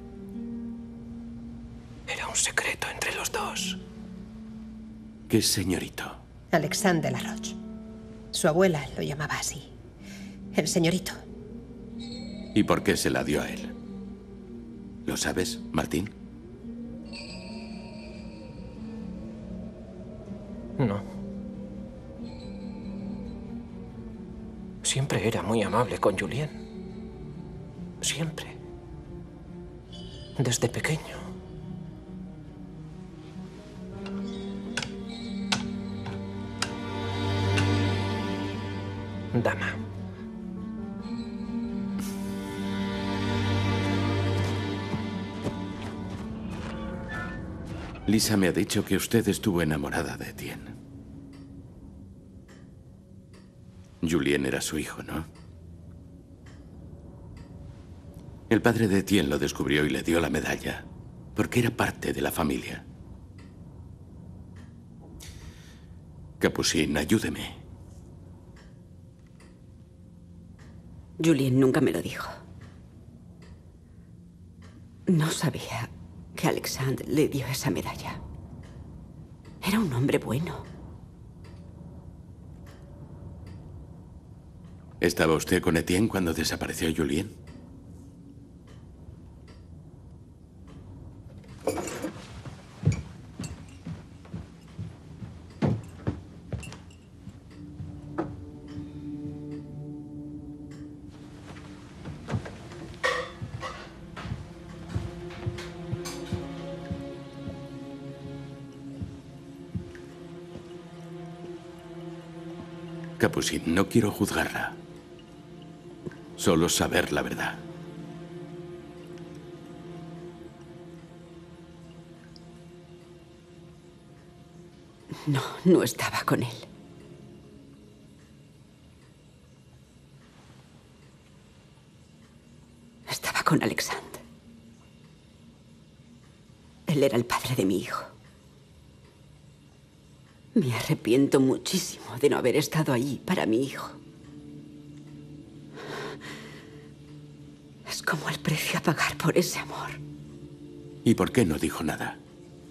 Era un secreto entre los dos.
¿Qué señorito?
Alexandre Laroche. Su abuela lo llamaba así. El señorito.
¿Y por qué se la dio a él? ¿Lo sabes, Martín?
No. Siempre era muy amable con Julien. Siempre. Desde pequeño. Dama.
Lisa me ha dicho que usted estuvo enamorada de Etienne. Julien era su hijo, ¿no? El padre de Etienne lo descubrió y le dio la medalla, porque era parte de la familia. Capucín, ayúdeme.
Julien nunca me lo dijo. No sabía que Alexandre le dio esa medalla. Era un hombre bueno.
¿Estaba usted con Etienne cuando desapareció Julien? Capucín, no quiero juzgarla. Solo saber la verdad.
No, no estaba con él. Estaba con Alexandre. Él era el padre de mi hijo. Me arrepiento muchísimo de no haber estado allí para mi hijo. Es como el precio a pagar por ese amor.
¿Y por qué no dijo nada?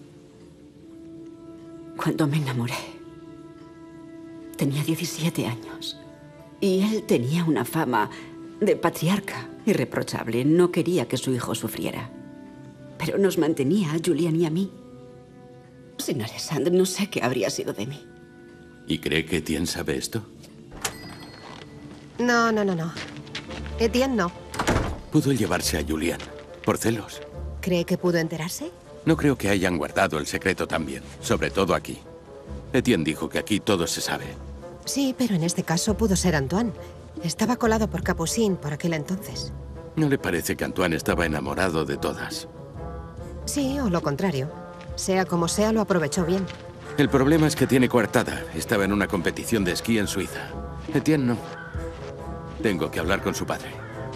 Cuando me enamoré, tenía diecisiete años. Y él tenía una fama de patriarca irreprochable. No quería que su hijo sufriera. Pero nos mantenía a Julien y a mí. Sin Alexandre, no sé qué habría sido de mí.
¿Y cree que Etienne sabe esto?
No, no, no, no. Etienne no.
Pudo llevarse a Julien, por celos.
¿Cree que pudo enterarse?
No creo que hayan guardado el secreto tan bien, sobre todo aquí. Etienne dijo que aquí todo se sabe.
Sí, pero en este caso pudo ser Antoine. Estaba colado por Capucine por aquel entonces.
¿No le parece que Antoine estaba enamorado de todas?
Sí, o lo contrario. Sea como sea, lo aprovechó bien.
El problema es que tiene coartada. Estaba en una competición de esquí en Suiza. Etienne no. Tengo que hablar con su padre.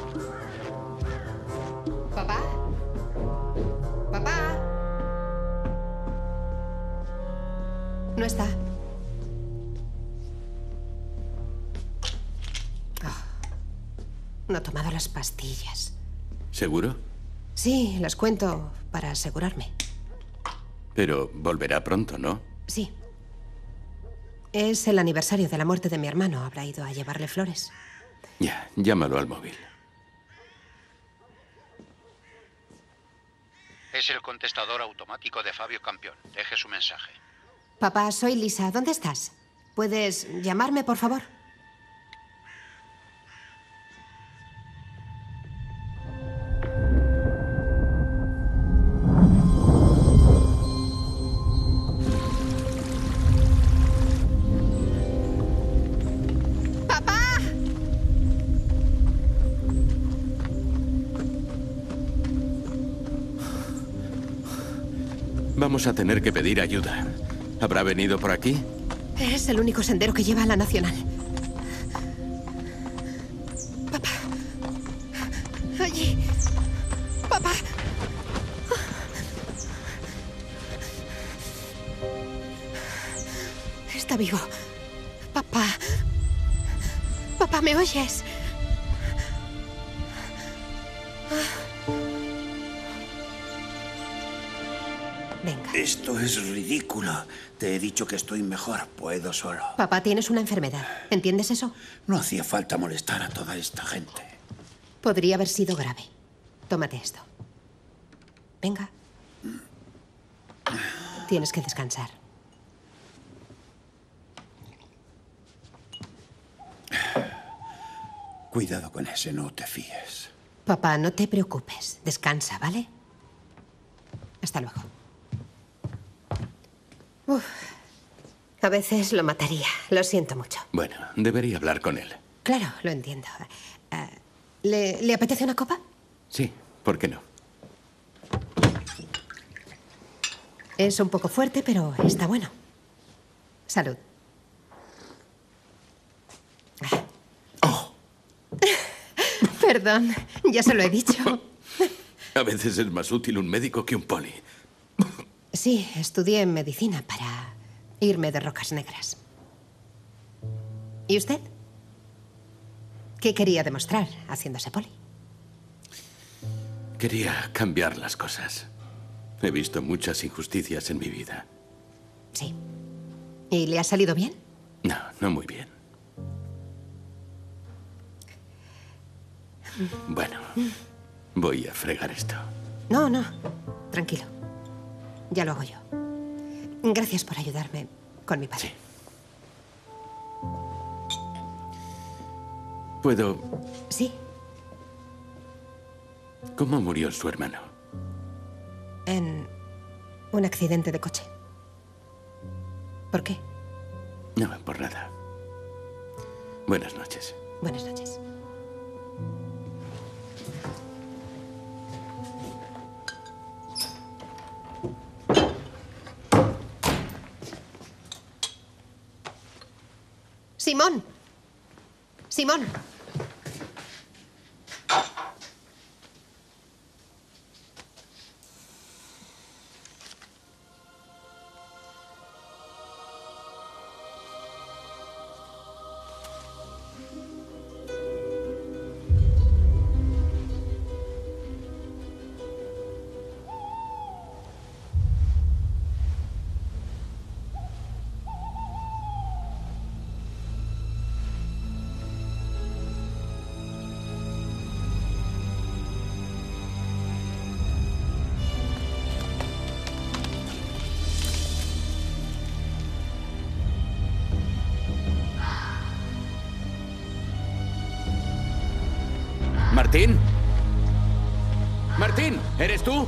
¿Papá? ¿Papá? No está. No ha tomado las pastillas.
¿Seguro?
Sí, las cuento para asegurarme.
Pero volverá pronto, ¿no?
Sí. Es el aniversario de la muerte de mi hermano. Habrá ido a llevarle flores.
Ya, llámalo al móvil.
Es el contestador automático de Fabio Campión. Deje su mensaje.
Papá, soy Lisa. ¿Dónde estás? ¿Puedes llamarme, por favor?
Vamos a tener que pedir ayuda. ¿Habrá venido por aquí?
Es el único sendero que lleva a la Nacional. Papá. Allí. Papá. Está vivo. Papá. Papá, ¿me oyes? Venga.
Esto es ridículo. Te he dicho que estoy mejor. Puedo solo.
Papá, tienes una enfermedad. ¿Entiendes eso?
No hacía falta molestar a toda esta gente.
Podría haber sido grave. Tómate esto. Venga. Tienes que descansar.
Cuidado con ese, no te fíes.
Papá, no te preocupes. Descansa, ¿vale? Hasta luego. Uf. A veces lo mataría. Lo siento mucho.
Bueno, debería hablar con él.
Claro, lo entiendo. Uh, ¿le, ¿Le apetece una copa?
Sí, ¿por qué no?
Es un poco fuerte, pero está bueno. Salud.
Oh.
Perdón, ya se lo he dicho.
A veces es más útil un médico que un poli.
Sí, estudié en medicina para irme de rocas negras. ¿Y usted? ¿Qué quería demostrar haciéndose poli?
Quería cambiar las cosas. He visto muchas injusticias en mi vida.
Sí. ¿Y le ha salido bien?
No, no muy bien. Bueno, voy a fregar esto.
No, no. Tranquilo. Ya lo hago yo. Gracias por ayudarme con mi padre.
Sí. ¿Puedo...?
Sí.
¿Cómo murió su hermano?
En un accidente de coche. ¿Por qué?
No, por nada. Buenas noches.
Buenas noches. Simón. Simón.
¿Martín? ¿Martín? ¿Eres tú?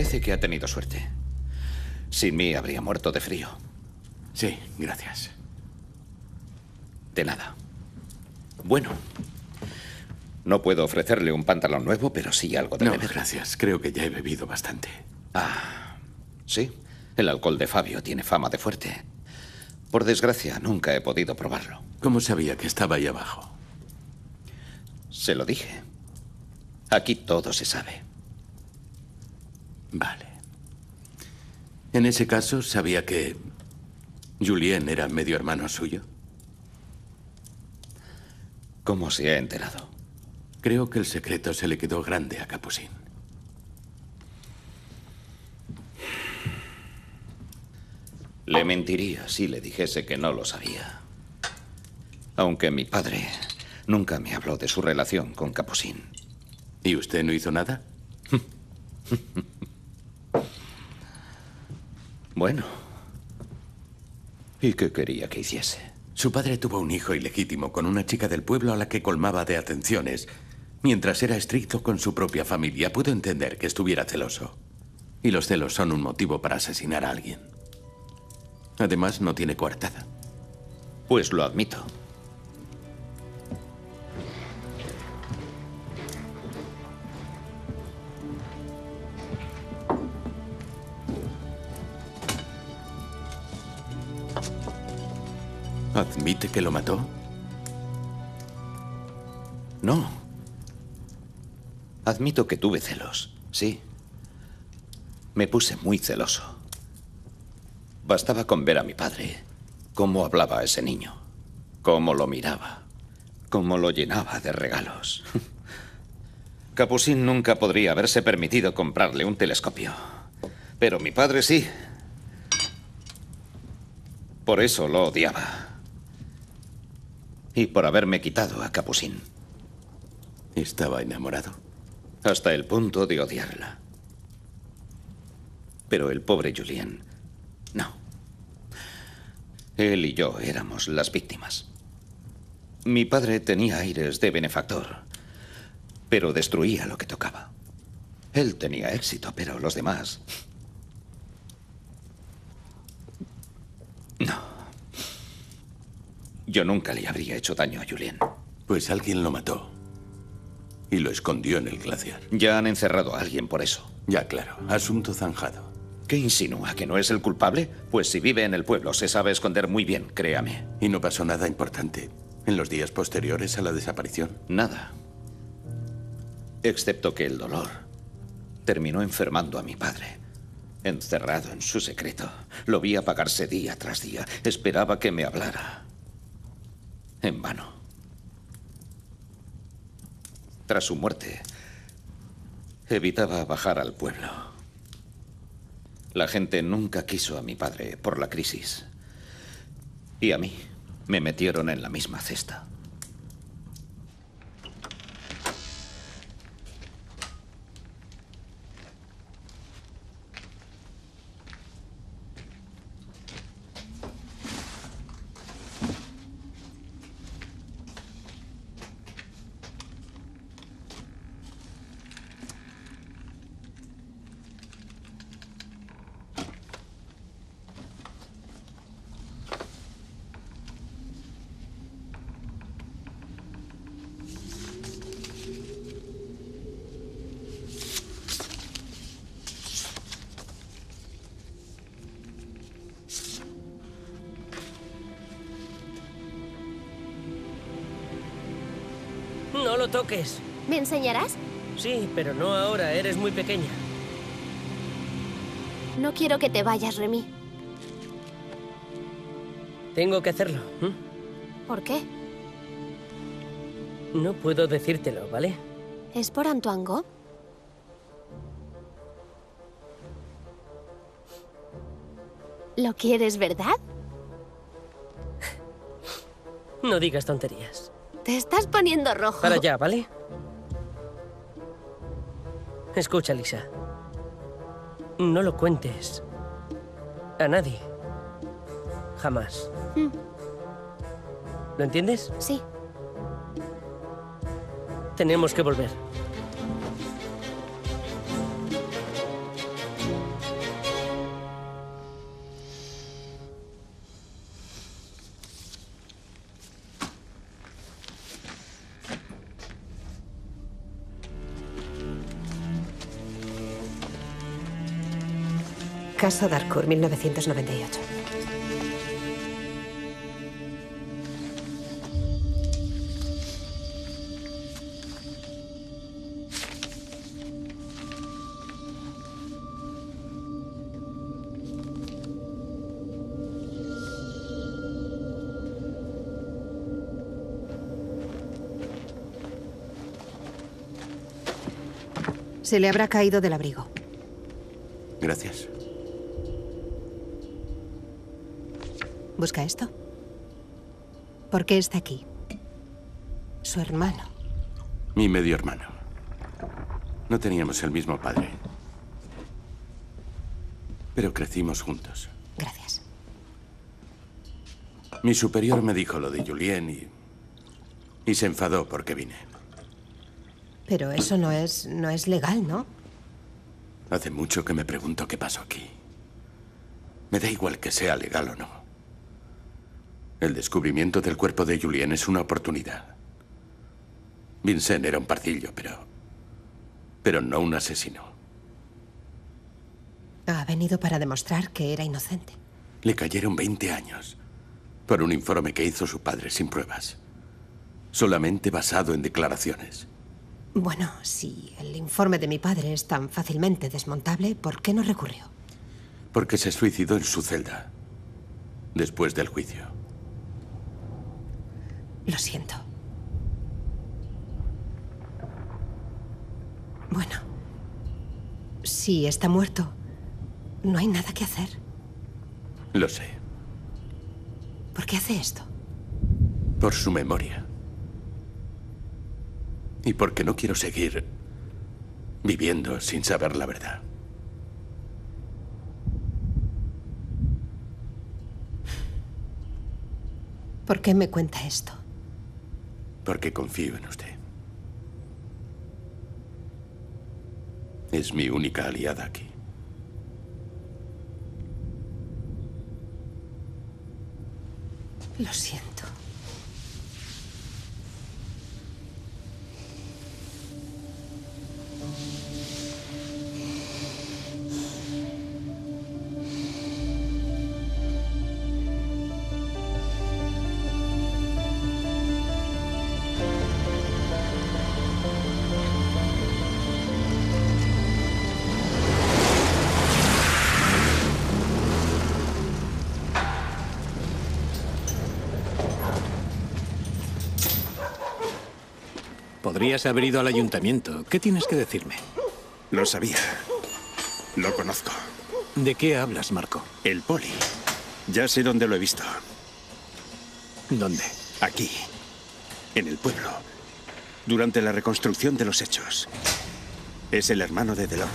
Parece que ha tenido suerte. Sin mí habría muerto de frío.
Sí, gracias.
De nada. Bueno, no puedo ofrecerle un pantalón nuevo, pero sí algo de
No,
beber.
gracias. Creo que ya he bebido bastante.
Ah, sí. El alcohol de Fabio tiene fama de fuerte. Por desgracia, nunca he podido probarlo.
¿Cómo sabía que estaba ahí abajo?
Se lo dije. Aquí todo se sabe.
Vale. En ese caso, ¿sabía que Julien era medio hermano suyo?
¿Cómo se ha enterado?
Creo que el secreto se le quedó grande a Capucín.
Le mentiría si le dijese que no lo sabía. Aunque mi padre nunca me habló de su relación con Capucín.
¿Y usted no hizo nada?
Bueno. ¿Y qué quería que hiciese?
Su padre tuvo un hijo ilegítimo con una chica del pueblo a la que colmaba de atenciones. Mientras era estricto con su propia familia, puedo entender que estuviera celoso. Y los celos son un motivo para asesinar a alguien. Además, no tiene coartada.
Pues lo admito.
¿Admite que lo mató?
No. Admito que tuve celos, sí. Me puse muy celoso. Bastaba con ver a mi padre, cómo hablaba a ese niño, cómo lo miraba, cómo lo llenaba de regalos. Capucín nunca podría haberse permitido comprarle un telescopio. Pero mi padre sí. Por eso lo odiaba. Y por haberme quitado a Capucín.
¿Estaba enamorado?
Hasta el punto de odiarla. Pero el pobre Julien, no. Él y yo éramos las víctimas. Mi padre tenía aires de benefactor, pero destruía lo que tocaba. Él tenía éxito, pero los demás... No. Yo nunca le habría hecho daño a Julien.
Pues alguien lo mató. Y lo escondió en el glaciar.
Ya han encerrado a alguien por eso.
Ya, claro. Asunto zanjado.
¿Qué insinúa? ¿Que no es el culpable? Pues si vive en el pueblo, se sabe esconder muy bien, créame.
¿Y no pasó nada importante en los días posteriores a la desaparición?
Nada. Excepto que el dolor terminó enfermando a mi padre. Encerrado en su secreto. Lo vi apagarse día tras día. Esperaba que me hablara. En vano. Tras su muerte, evitaba bajar al pueblo. La gente nunca quiso a mi padre por la crisis. Y a mí me metieron en la misma cesta.
No lo toques.
¿Me enseñarás?
Sí, pero no ahora. Eres muy pequeña.
No quiero que te vayas, Remy.
Tengo que hacerlo. ¿eh?
¿Por qué?
No puedo decírtelo, ¿vale?
¿Es por Antoine Go? ¿Lo quieres, verdad?
No digas tonterías.
Te estás poniendo rojo.
Para allá, ¿vale? Escucha, Lisa. No lo cuentes a nadie. Jamás.
Mm.
¿Lo entiendes?
Sí.
Tenemos que volver.
Caso Darcourt, mil novecientos noventa y ocho. Se le habrá caído del abrigo.
Gracias.
¿Busca esto? ¿Por qué está aquí? Su hermano.
Mi medio hermano. No teníamos el mismo padre. Pero crecimos juntos.
Gracias.
Mi superior me dijo lo de Julien y... y se enfadó porque vine.
Pero eso no es, no es legal, ¿no?
Hace mucho que me pregunto qué pasó aquí. Me da igual que sea legal o no. El descubrimiento del cuerpo de Julien es una oportunidad. Vincent era un pardillo, pero... pero no un asesino.
Ha venido para demostrar que era inocente.
Le cayeron veinte años por un informe que hizo su padre sin pruebas. Solamente basado en declaraciones.
Bueno, si el informe de mi padre es tan fácilmente desmontable, ¿por qué no recurrió?
Porque se suicidó en su celda, después del juicio.
Lo siento. Bueno, si está muerto, no hay nada que hacer.
Lo sé.
¿Por qué hace esto?
Por su memoria. Y porque no quiero seguir viviendo sin saber la verdad.
¿Por qué me cuenta esto?
Porque confío en usted. Es mi única aliada aquí.
Lo siento.
Podrías haber ido al ayuntamiento. ¿Qué tienes que decirme?
Lo sabía. Lo conozco.
¿De qué hablas, Marco?
El poli. Ya sé dónde lo he visto.
¿Dónde?
Aquí. En el pueblo. Durante la reconstrucción de los hechos. Es el hermano de Delon.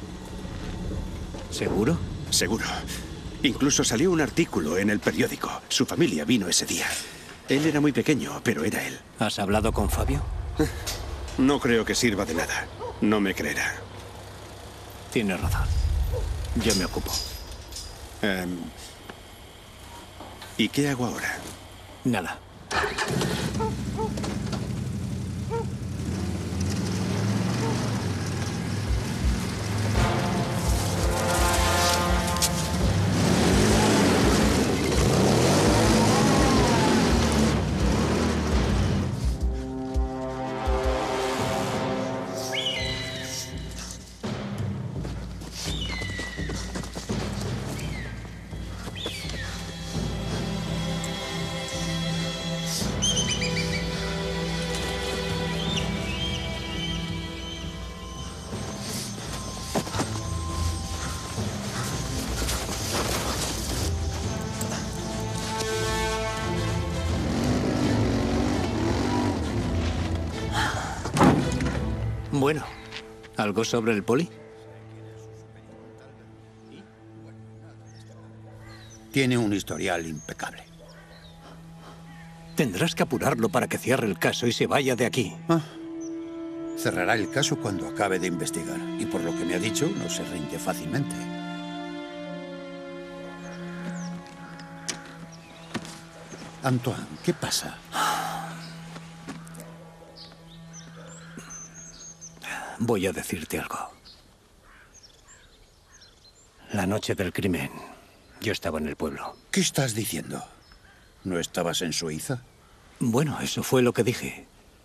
¿Seguro?
Seguro. Incluso salió un artículo en el periódico. Su familia vino ese día. Él era muy pequeño, pero era él.
¿Has hablado con Fabio?
No creo que sirva de nada. No me creerá.
Tienes razón. Yo me ocupo.
Um, ¿Y qué hago ahora?
Nada. Bueno, ¿algo sobre el poli?
Tiene un historial impecable.
Tendrás que apurarlo para que cierre el caso y se vaya de aquí.
Ah, cerrará el caso cuando acabe de investigar. Y por lo que me ha dicho, no se rinde fácilmente. Antoine, ¿qué pasa?
Voy a decirte algo. La noche del crimen, yo estaba en el pueblo.
¿Qué estás diciendo? ¿No estabas en Suiza?
Bueno, eso fue lo que dije.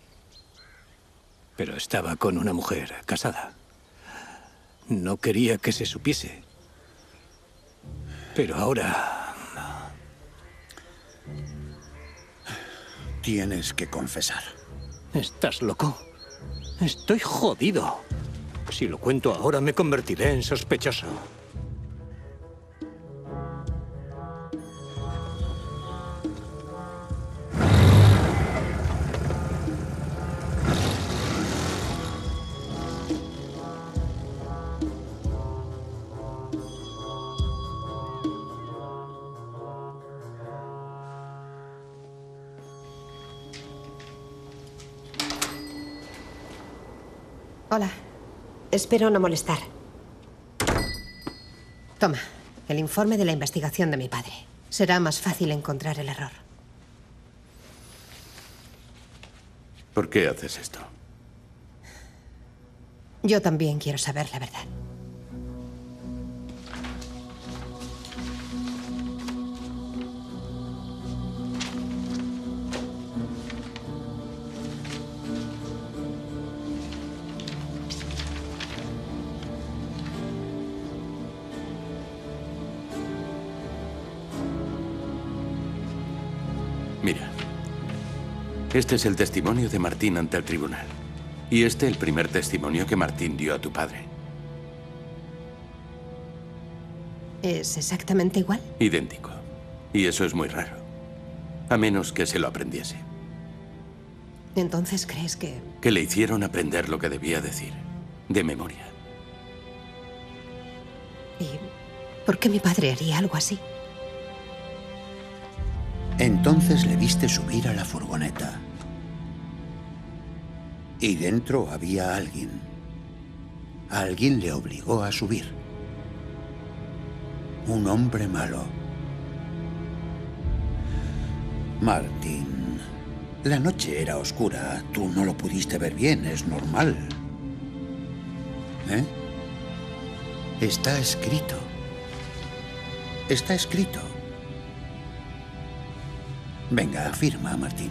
Pero estaba con una mujer casada. No quería que se supiese. Pero ahora...
Tienes que confesar.
¿Estás loco? Estoy jodido. Si lo cuento ahora me convertiré en sospechoso.
Hola. Espero no molestar. Toma, el informe de la investigación de mi padre. Será más fácil encontrar el error.
¿Por qué haces esto?
Yo también quiero saber la verdad.
Mira, este es el testimonio de Martín ante el tribunal. Y este el primer testimonio que Martín dio a tu padre.
¿Es exactamente igual?
Idéntico. Y eso es muy raro. A menos que se lo aprendiese.
Entonces, ¿crees que...?
Que le hicieron aprender lo que debía decir. De memoria.
¿Y por qué mi padre haría algo así?
Entonces le viste subir a la furgoneta. Y dentro había alguien. Alguien le obligó a subir. Un hombre malo. Martín, la noche era oscura. Tú no lo pudiste ver bien, es normal. ¿Eh? Está escrito. Está escrito. Venga, firma, Martín.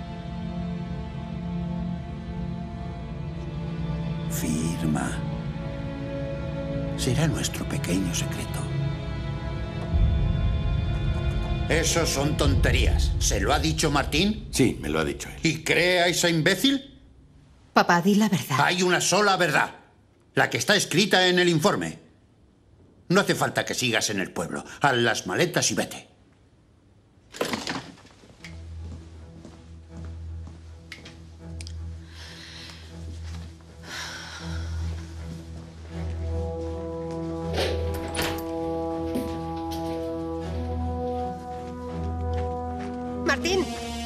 Firma. Será nuestro pequeño secreto. Eso son tonterías. ¿Se lo ha dicho Martín?
Sí, me lo ha dicho él.
¿Y cree a esa imbécil?
Papá, di la verdad.
Hay una sola verdad. La que está escrita en el informe. No hace falta que sigas en el pueblo. Haz las maletas y vete.
Martín.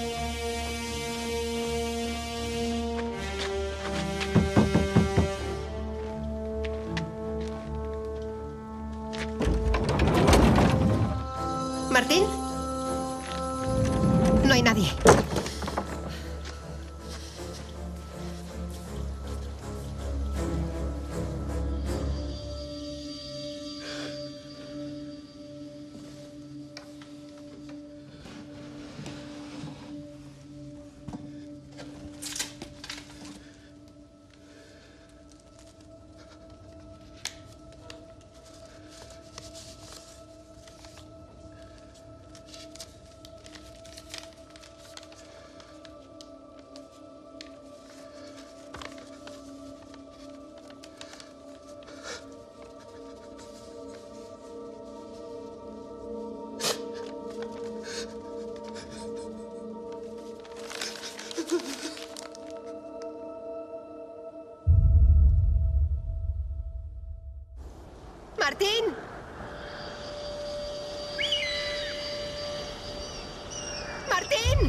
Martín. No hay nadie. Martín. Martín.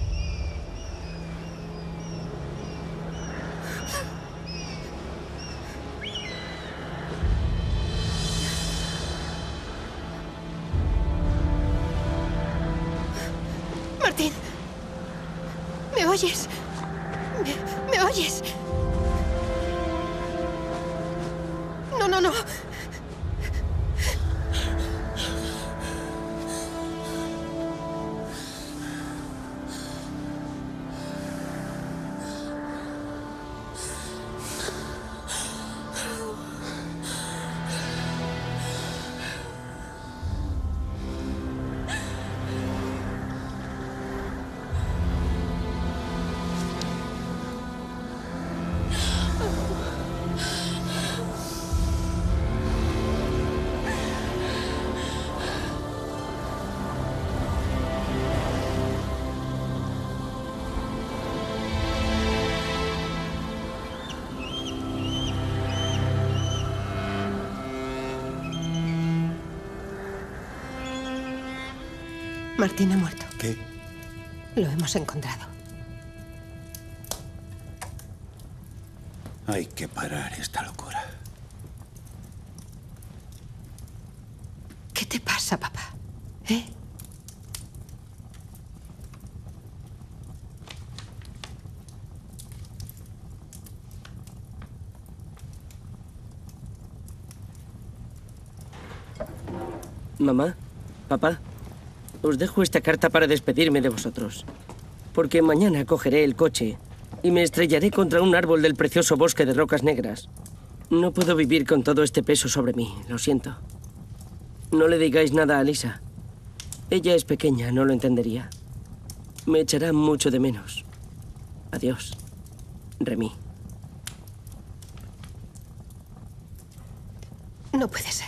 Martín. ¿Me oyes? ¿Me, me oyes? No, no, no. Martín ha muerto.
¿Qué?
Lo hemos encontrado.
Hay que parar esta locura.
¿Qué te pasa, papá? ¿Eh?
Mamá, papá, os dejo esta carta para despedirme de vosotros. Porque mañana cogeré el coche y me estrellaré contra un árbol del precioso bosque de rocas negras. No puedo vivir con todo este peso sobre mí, lo siento. No le digáis nada a Lisa. Ella es pequeña, no lo entendería. Me echará mucho de menos. Adiós, Remy.
No puede ser.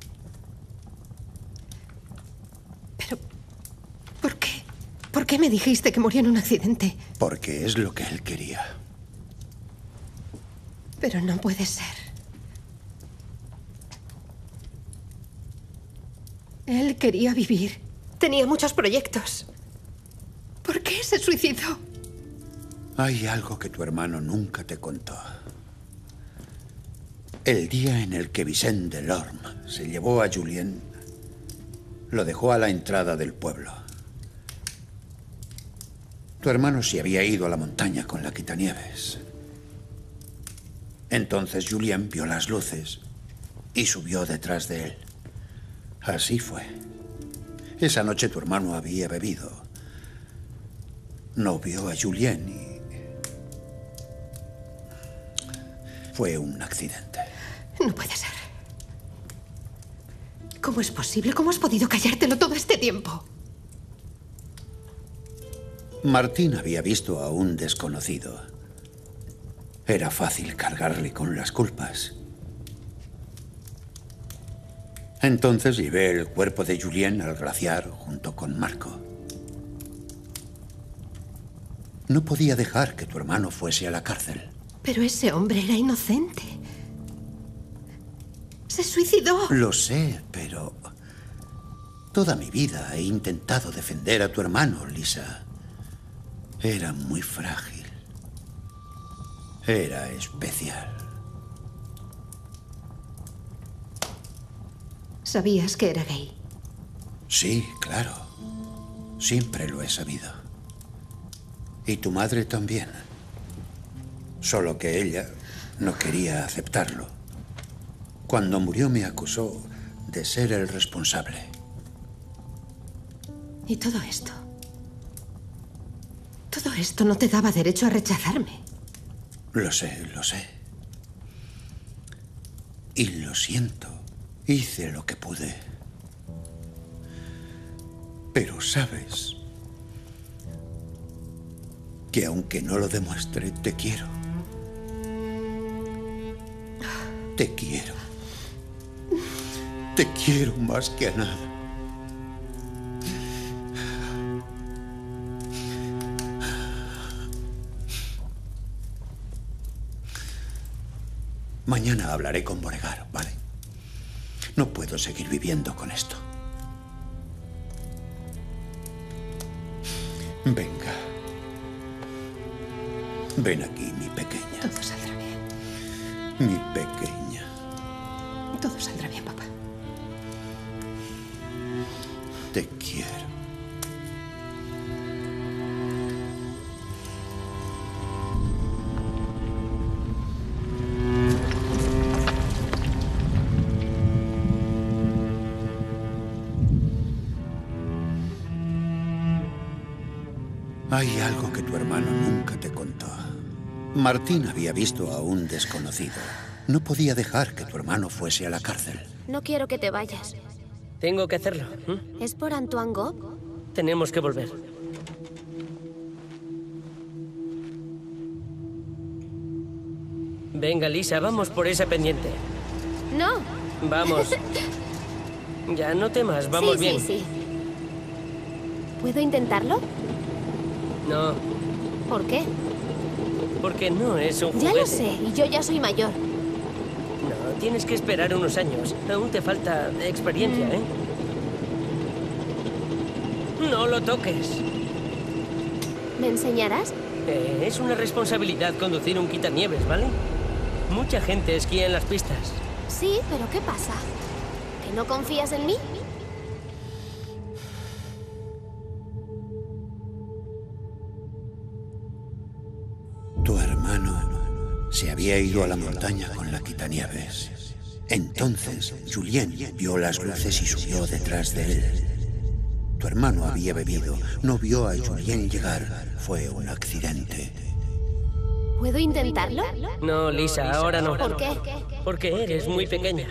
Pero, ¿por qué? ¿Por qué me dijiste que murió en un accidente?
Porque es lo que él quería.
Pero no puede ser. Él quería vivir. Tenía muchos proyectos. ¿Por qué se suicidó?
Hay algo que tu hermano nunca te contó. El día en el que Vicente Delorme se llevó a Julien, lo dejó a la entrada del pueblo. Tu hermano se había ido a la montaña con la quitanieves. Entonces Julien vio las luces y subió detrás de él. Así fue. Esa noche tu hermano había bebido. No vio a Julien y... fue un accidente.
No puede ser. ¿Cómo es posible? ¿Cómo has podido callártelo todo este tiempo?
Martín había visto a un desconocido. Era fácil cargarle con las culpas. Entonces llevé el cuerpo de Julien al glaciar junto con Marco. No podía dejar que tu hermano fuese a la cárcel.
Pero ese hombre era inocente. Se suicidó.
Lo sé, pero... toda mi vida he intentado defender a tu hermano, Lisa. Era muy frágil. Era especial.
¿Sabías que era gay?
Sí, claro. Siempre lo he sabido. Y tu madre también. Solo que ella no quería aceptarlo. Cuando murió me acusó de ser el responsable.
¿Y todo esto? Todo esto no te daba derecho a rechazarme.
Lo sé, lo sé. Y lo siento. Hice lo que pude. Pero sabes que aunque no lo demuestre, te quiero. Te quiero. Te quiero más que a nada. Mañana hablaré con Beauregard, ¿vale? No puedo seguir viviendo con esto. Venga. Ven aquí, mi pequeña.
Todo saldrá bien.
Mi pequeña.
Todo saldrá bien, papá.
Te quiero. Hay algo que tu hermano nunca te contó. Martín había visto a un desconocido. No podía dejar que tu hermano fuese a la cárcel.
No quiero que te vayas.
Tengo que hacerlo. ¿Mm?
¿Es por Antoine Gop?
Tenemos que volver. Venga, Lisa, vamos por esa pendiente.
No.
Vamos. Ya, no temas, vamos
sí,
bien.
Sí, sí. ¿Puedo intentarlo?
No.
¿Por qué?
Porque no es un juguete.
Ya lo sé, y yo ya soy mayor.
No, tienes que esperar unos años. Aún te falta experiencia, ¿eh? No lo toques.
¿Me enseñarás?
Eh, es una responsabilidad conducir un quitanieves, ¿vale? Mucha gente esquía en las pistas.
Sí, pero ¿qué pasa? ¿Que no confías en mí?
Tu hermano se había ido a la montaña con la quitanieves. Entonces, Julien vio las luces y subió detrás de él. Tu hermano había bebido, no vio a Julien llegar. Fue un accidente.
¿Puedo intentarlo?
No, Lisa, ahora no.
¿Por qué?
Porque eres muy pequeña.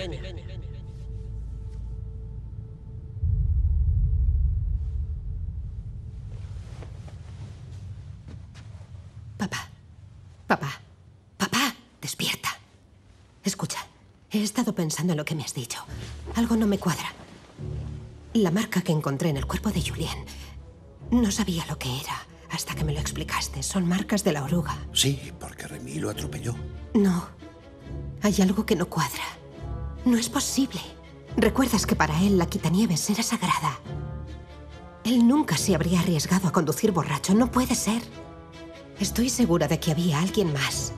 Papá, papá, papá, despierta. Escucha, he estado pensando en lo que me has dicho. Algo no me cuadra. La marca que encontré en el cuerpo de Julien, no sabía lo que era hasta que me lo explicaste. Son marcas de la oruga.
Sí, porque Remy lo atropelló.
No, hay algo que no cuadra. No es posible. Recuerdas que para él la quitanieves era sagrada. Él nunca se habría arriesgado a conducir borracho. No puede ser. Estoy segura de que había alguien más.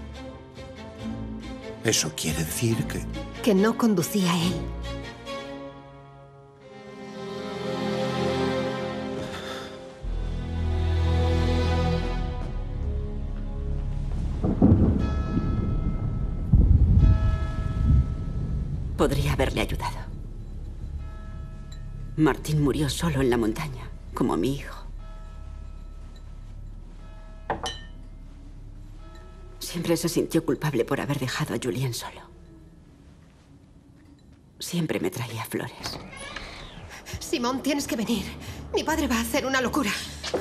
Eso quiere decir que...
Que no conducía él.
Podría haberle ayudado. Martín murió solo en la montaña, como mi hijo. Siempre se sintió culpable por haber dejado a Julien solo. Siempre me traía flores.
Simón, tienes que venir. Mi padre va a hacer una locura.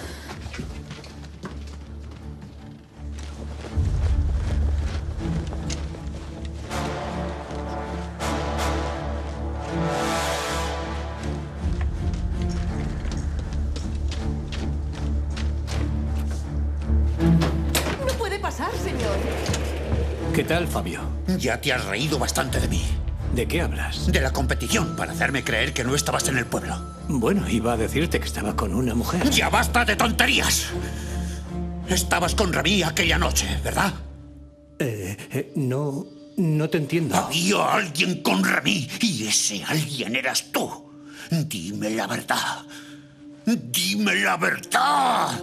No puede pasar, señor.
¿Qué tal, Fabio?
Ya te has reído bastante de mí.
¿De qué hablas?
De la competición, para hacerme creer que no estabas en el pueblo.
Bueno, iba a decirte que estaba con una mujer.
¡Ya basta de tonterías! Estabas con Remy aquella noche, ¿verdad?
Eh, eh, no... no te entiendo.
Había alguien con Remy y ese alguien eras tú. Dime la verdad. Dime la verdad.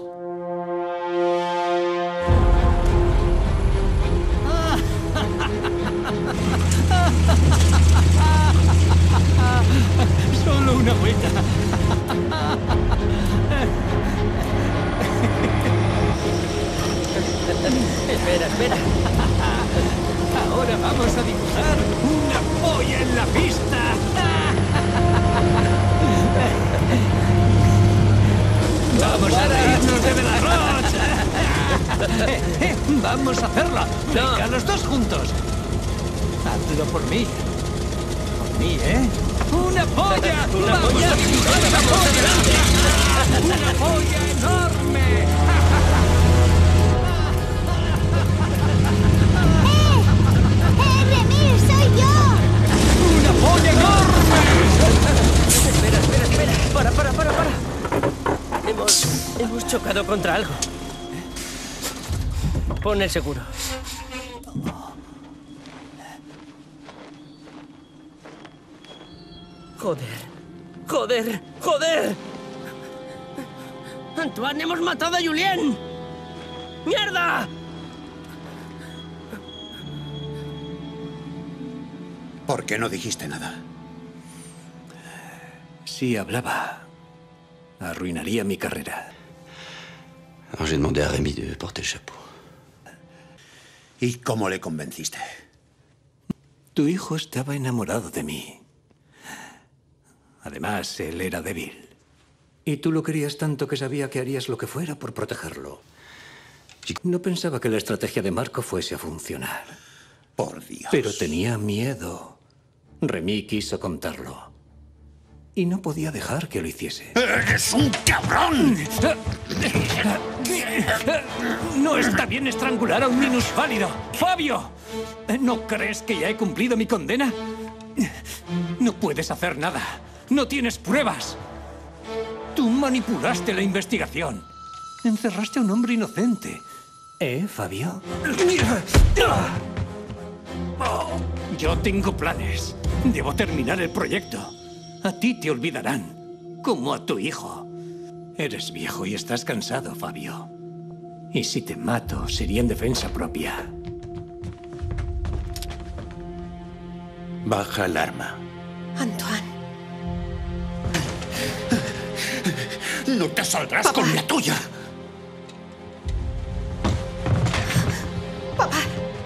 Solo una vuelta.
Espera, espera.
Ahora vamos a dibujar una polla en la pista. Vamos a reírnos de Belarroch. Eh, eh, vamos a hacerlo. Venga, los dos juntos. Hazlo por mí. Por mí, ¿eh? ¡Una polla!
¡Una
¡Vamos
polla!
a dibujar una polla! ¡Una polla enorme!
¡Eh, Remy, soy yo!
¡Una polla enorme!
Espera, espera, espera. Para, para, para, para. Hemos... hemos chocado contra algo. Pon el seguro. Joder. Joder. Joder. Antoine, hemos matado a Julien. ¡Mierda!
¿Por qué no dijiste nada?
Si hablaba, arruinaría mi carrera.
Alors j'ai demandé à Rémi de porter le chapeau.
¿Y cómo le convenciste?
Tu hijo estaba enamorado de mí. Además, él era débil. Y tú lo querías tanto que sabía que harías lo que fuera por protegerlo. No pensaba que la estrategia de Marco fuese a funcionar.
Por Dios.
Pero tenía miedo. Remy quiso contarlo. Y no podía dejar que lo hiciese.
¡Eres un cabrón!
No está bien estrangular a un minusválido. ¡Fabio! ¿No crees que ya he cumplido mi condena? No puedes hacer nada. No tienes pruebas. Tú manipulaste la investigación. Encerraste a un hombre inocente. ¿Eh, Fabio? Yo tengo planes. Debo terminar el proyecto. A ti te olvidarán, como a tu hijo. Eres viejo y estás cansado, Fabio. Y si te mato, sería en defensa propia.
Baja el arma.
Antoine.
No te saldrás
Papá.
con la tuya.
Papá.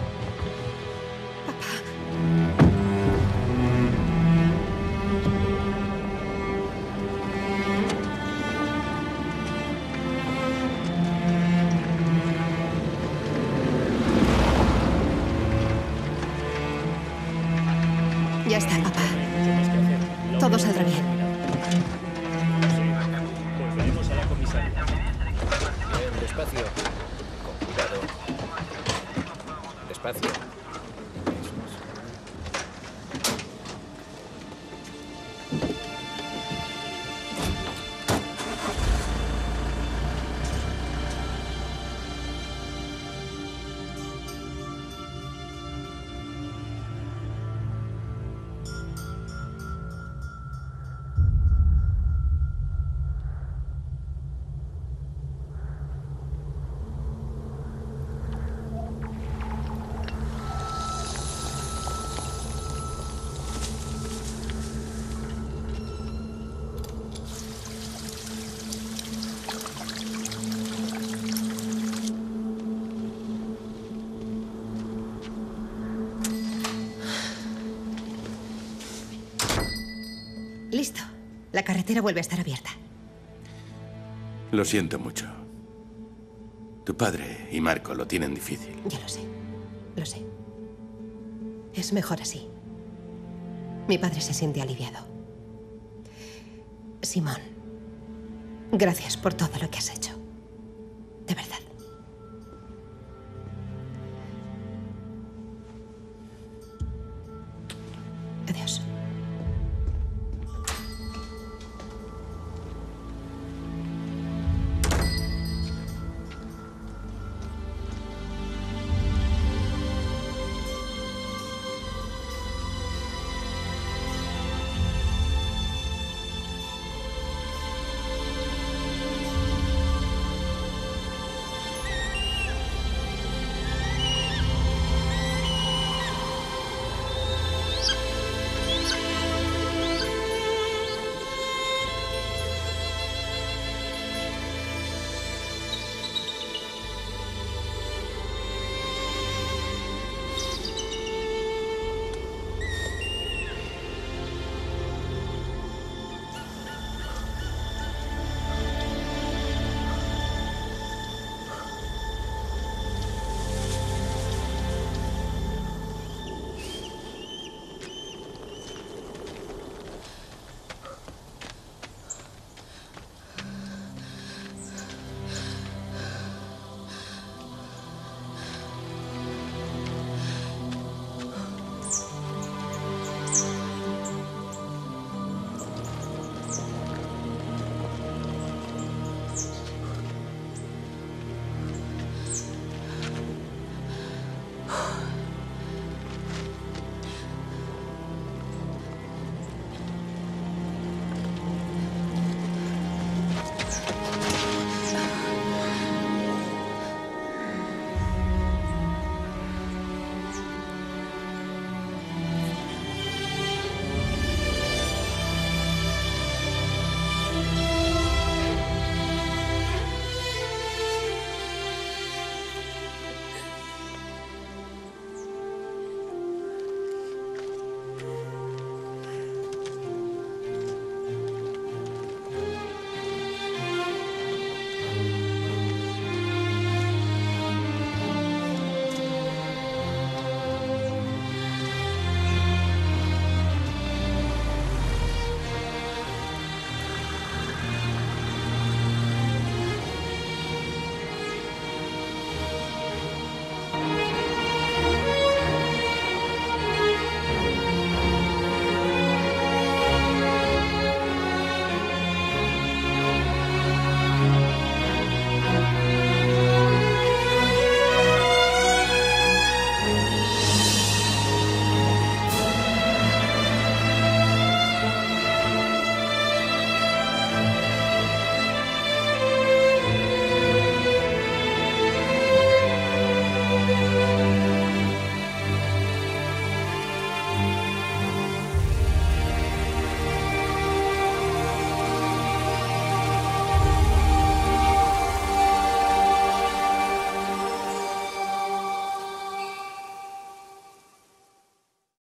Ya está, papá. Todo saldrá bien.
Volveremos a la comisaría. Bien, despacio. Con cuidado. Despacio.
Listo. La carretera vuelve a estar abierta.
Lo siento mucho. Tu padre y Marco lo tienen difícil.
Ya lo sé. Lo sé. Es mejor así. Mi padre se siente aliviado. Simón, gracias por todo lo que has hecho.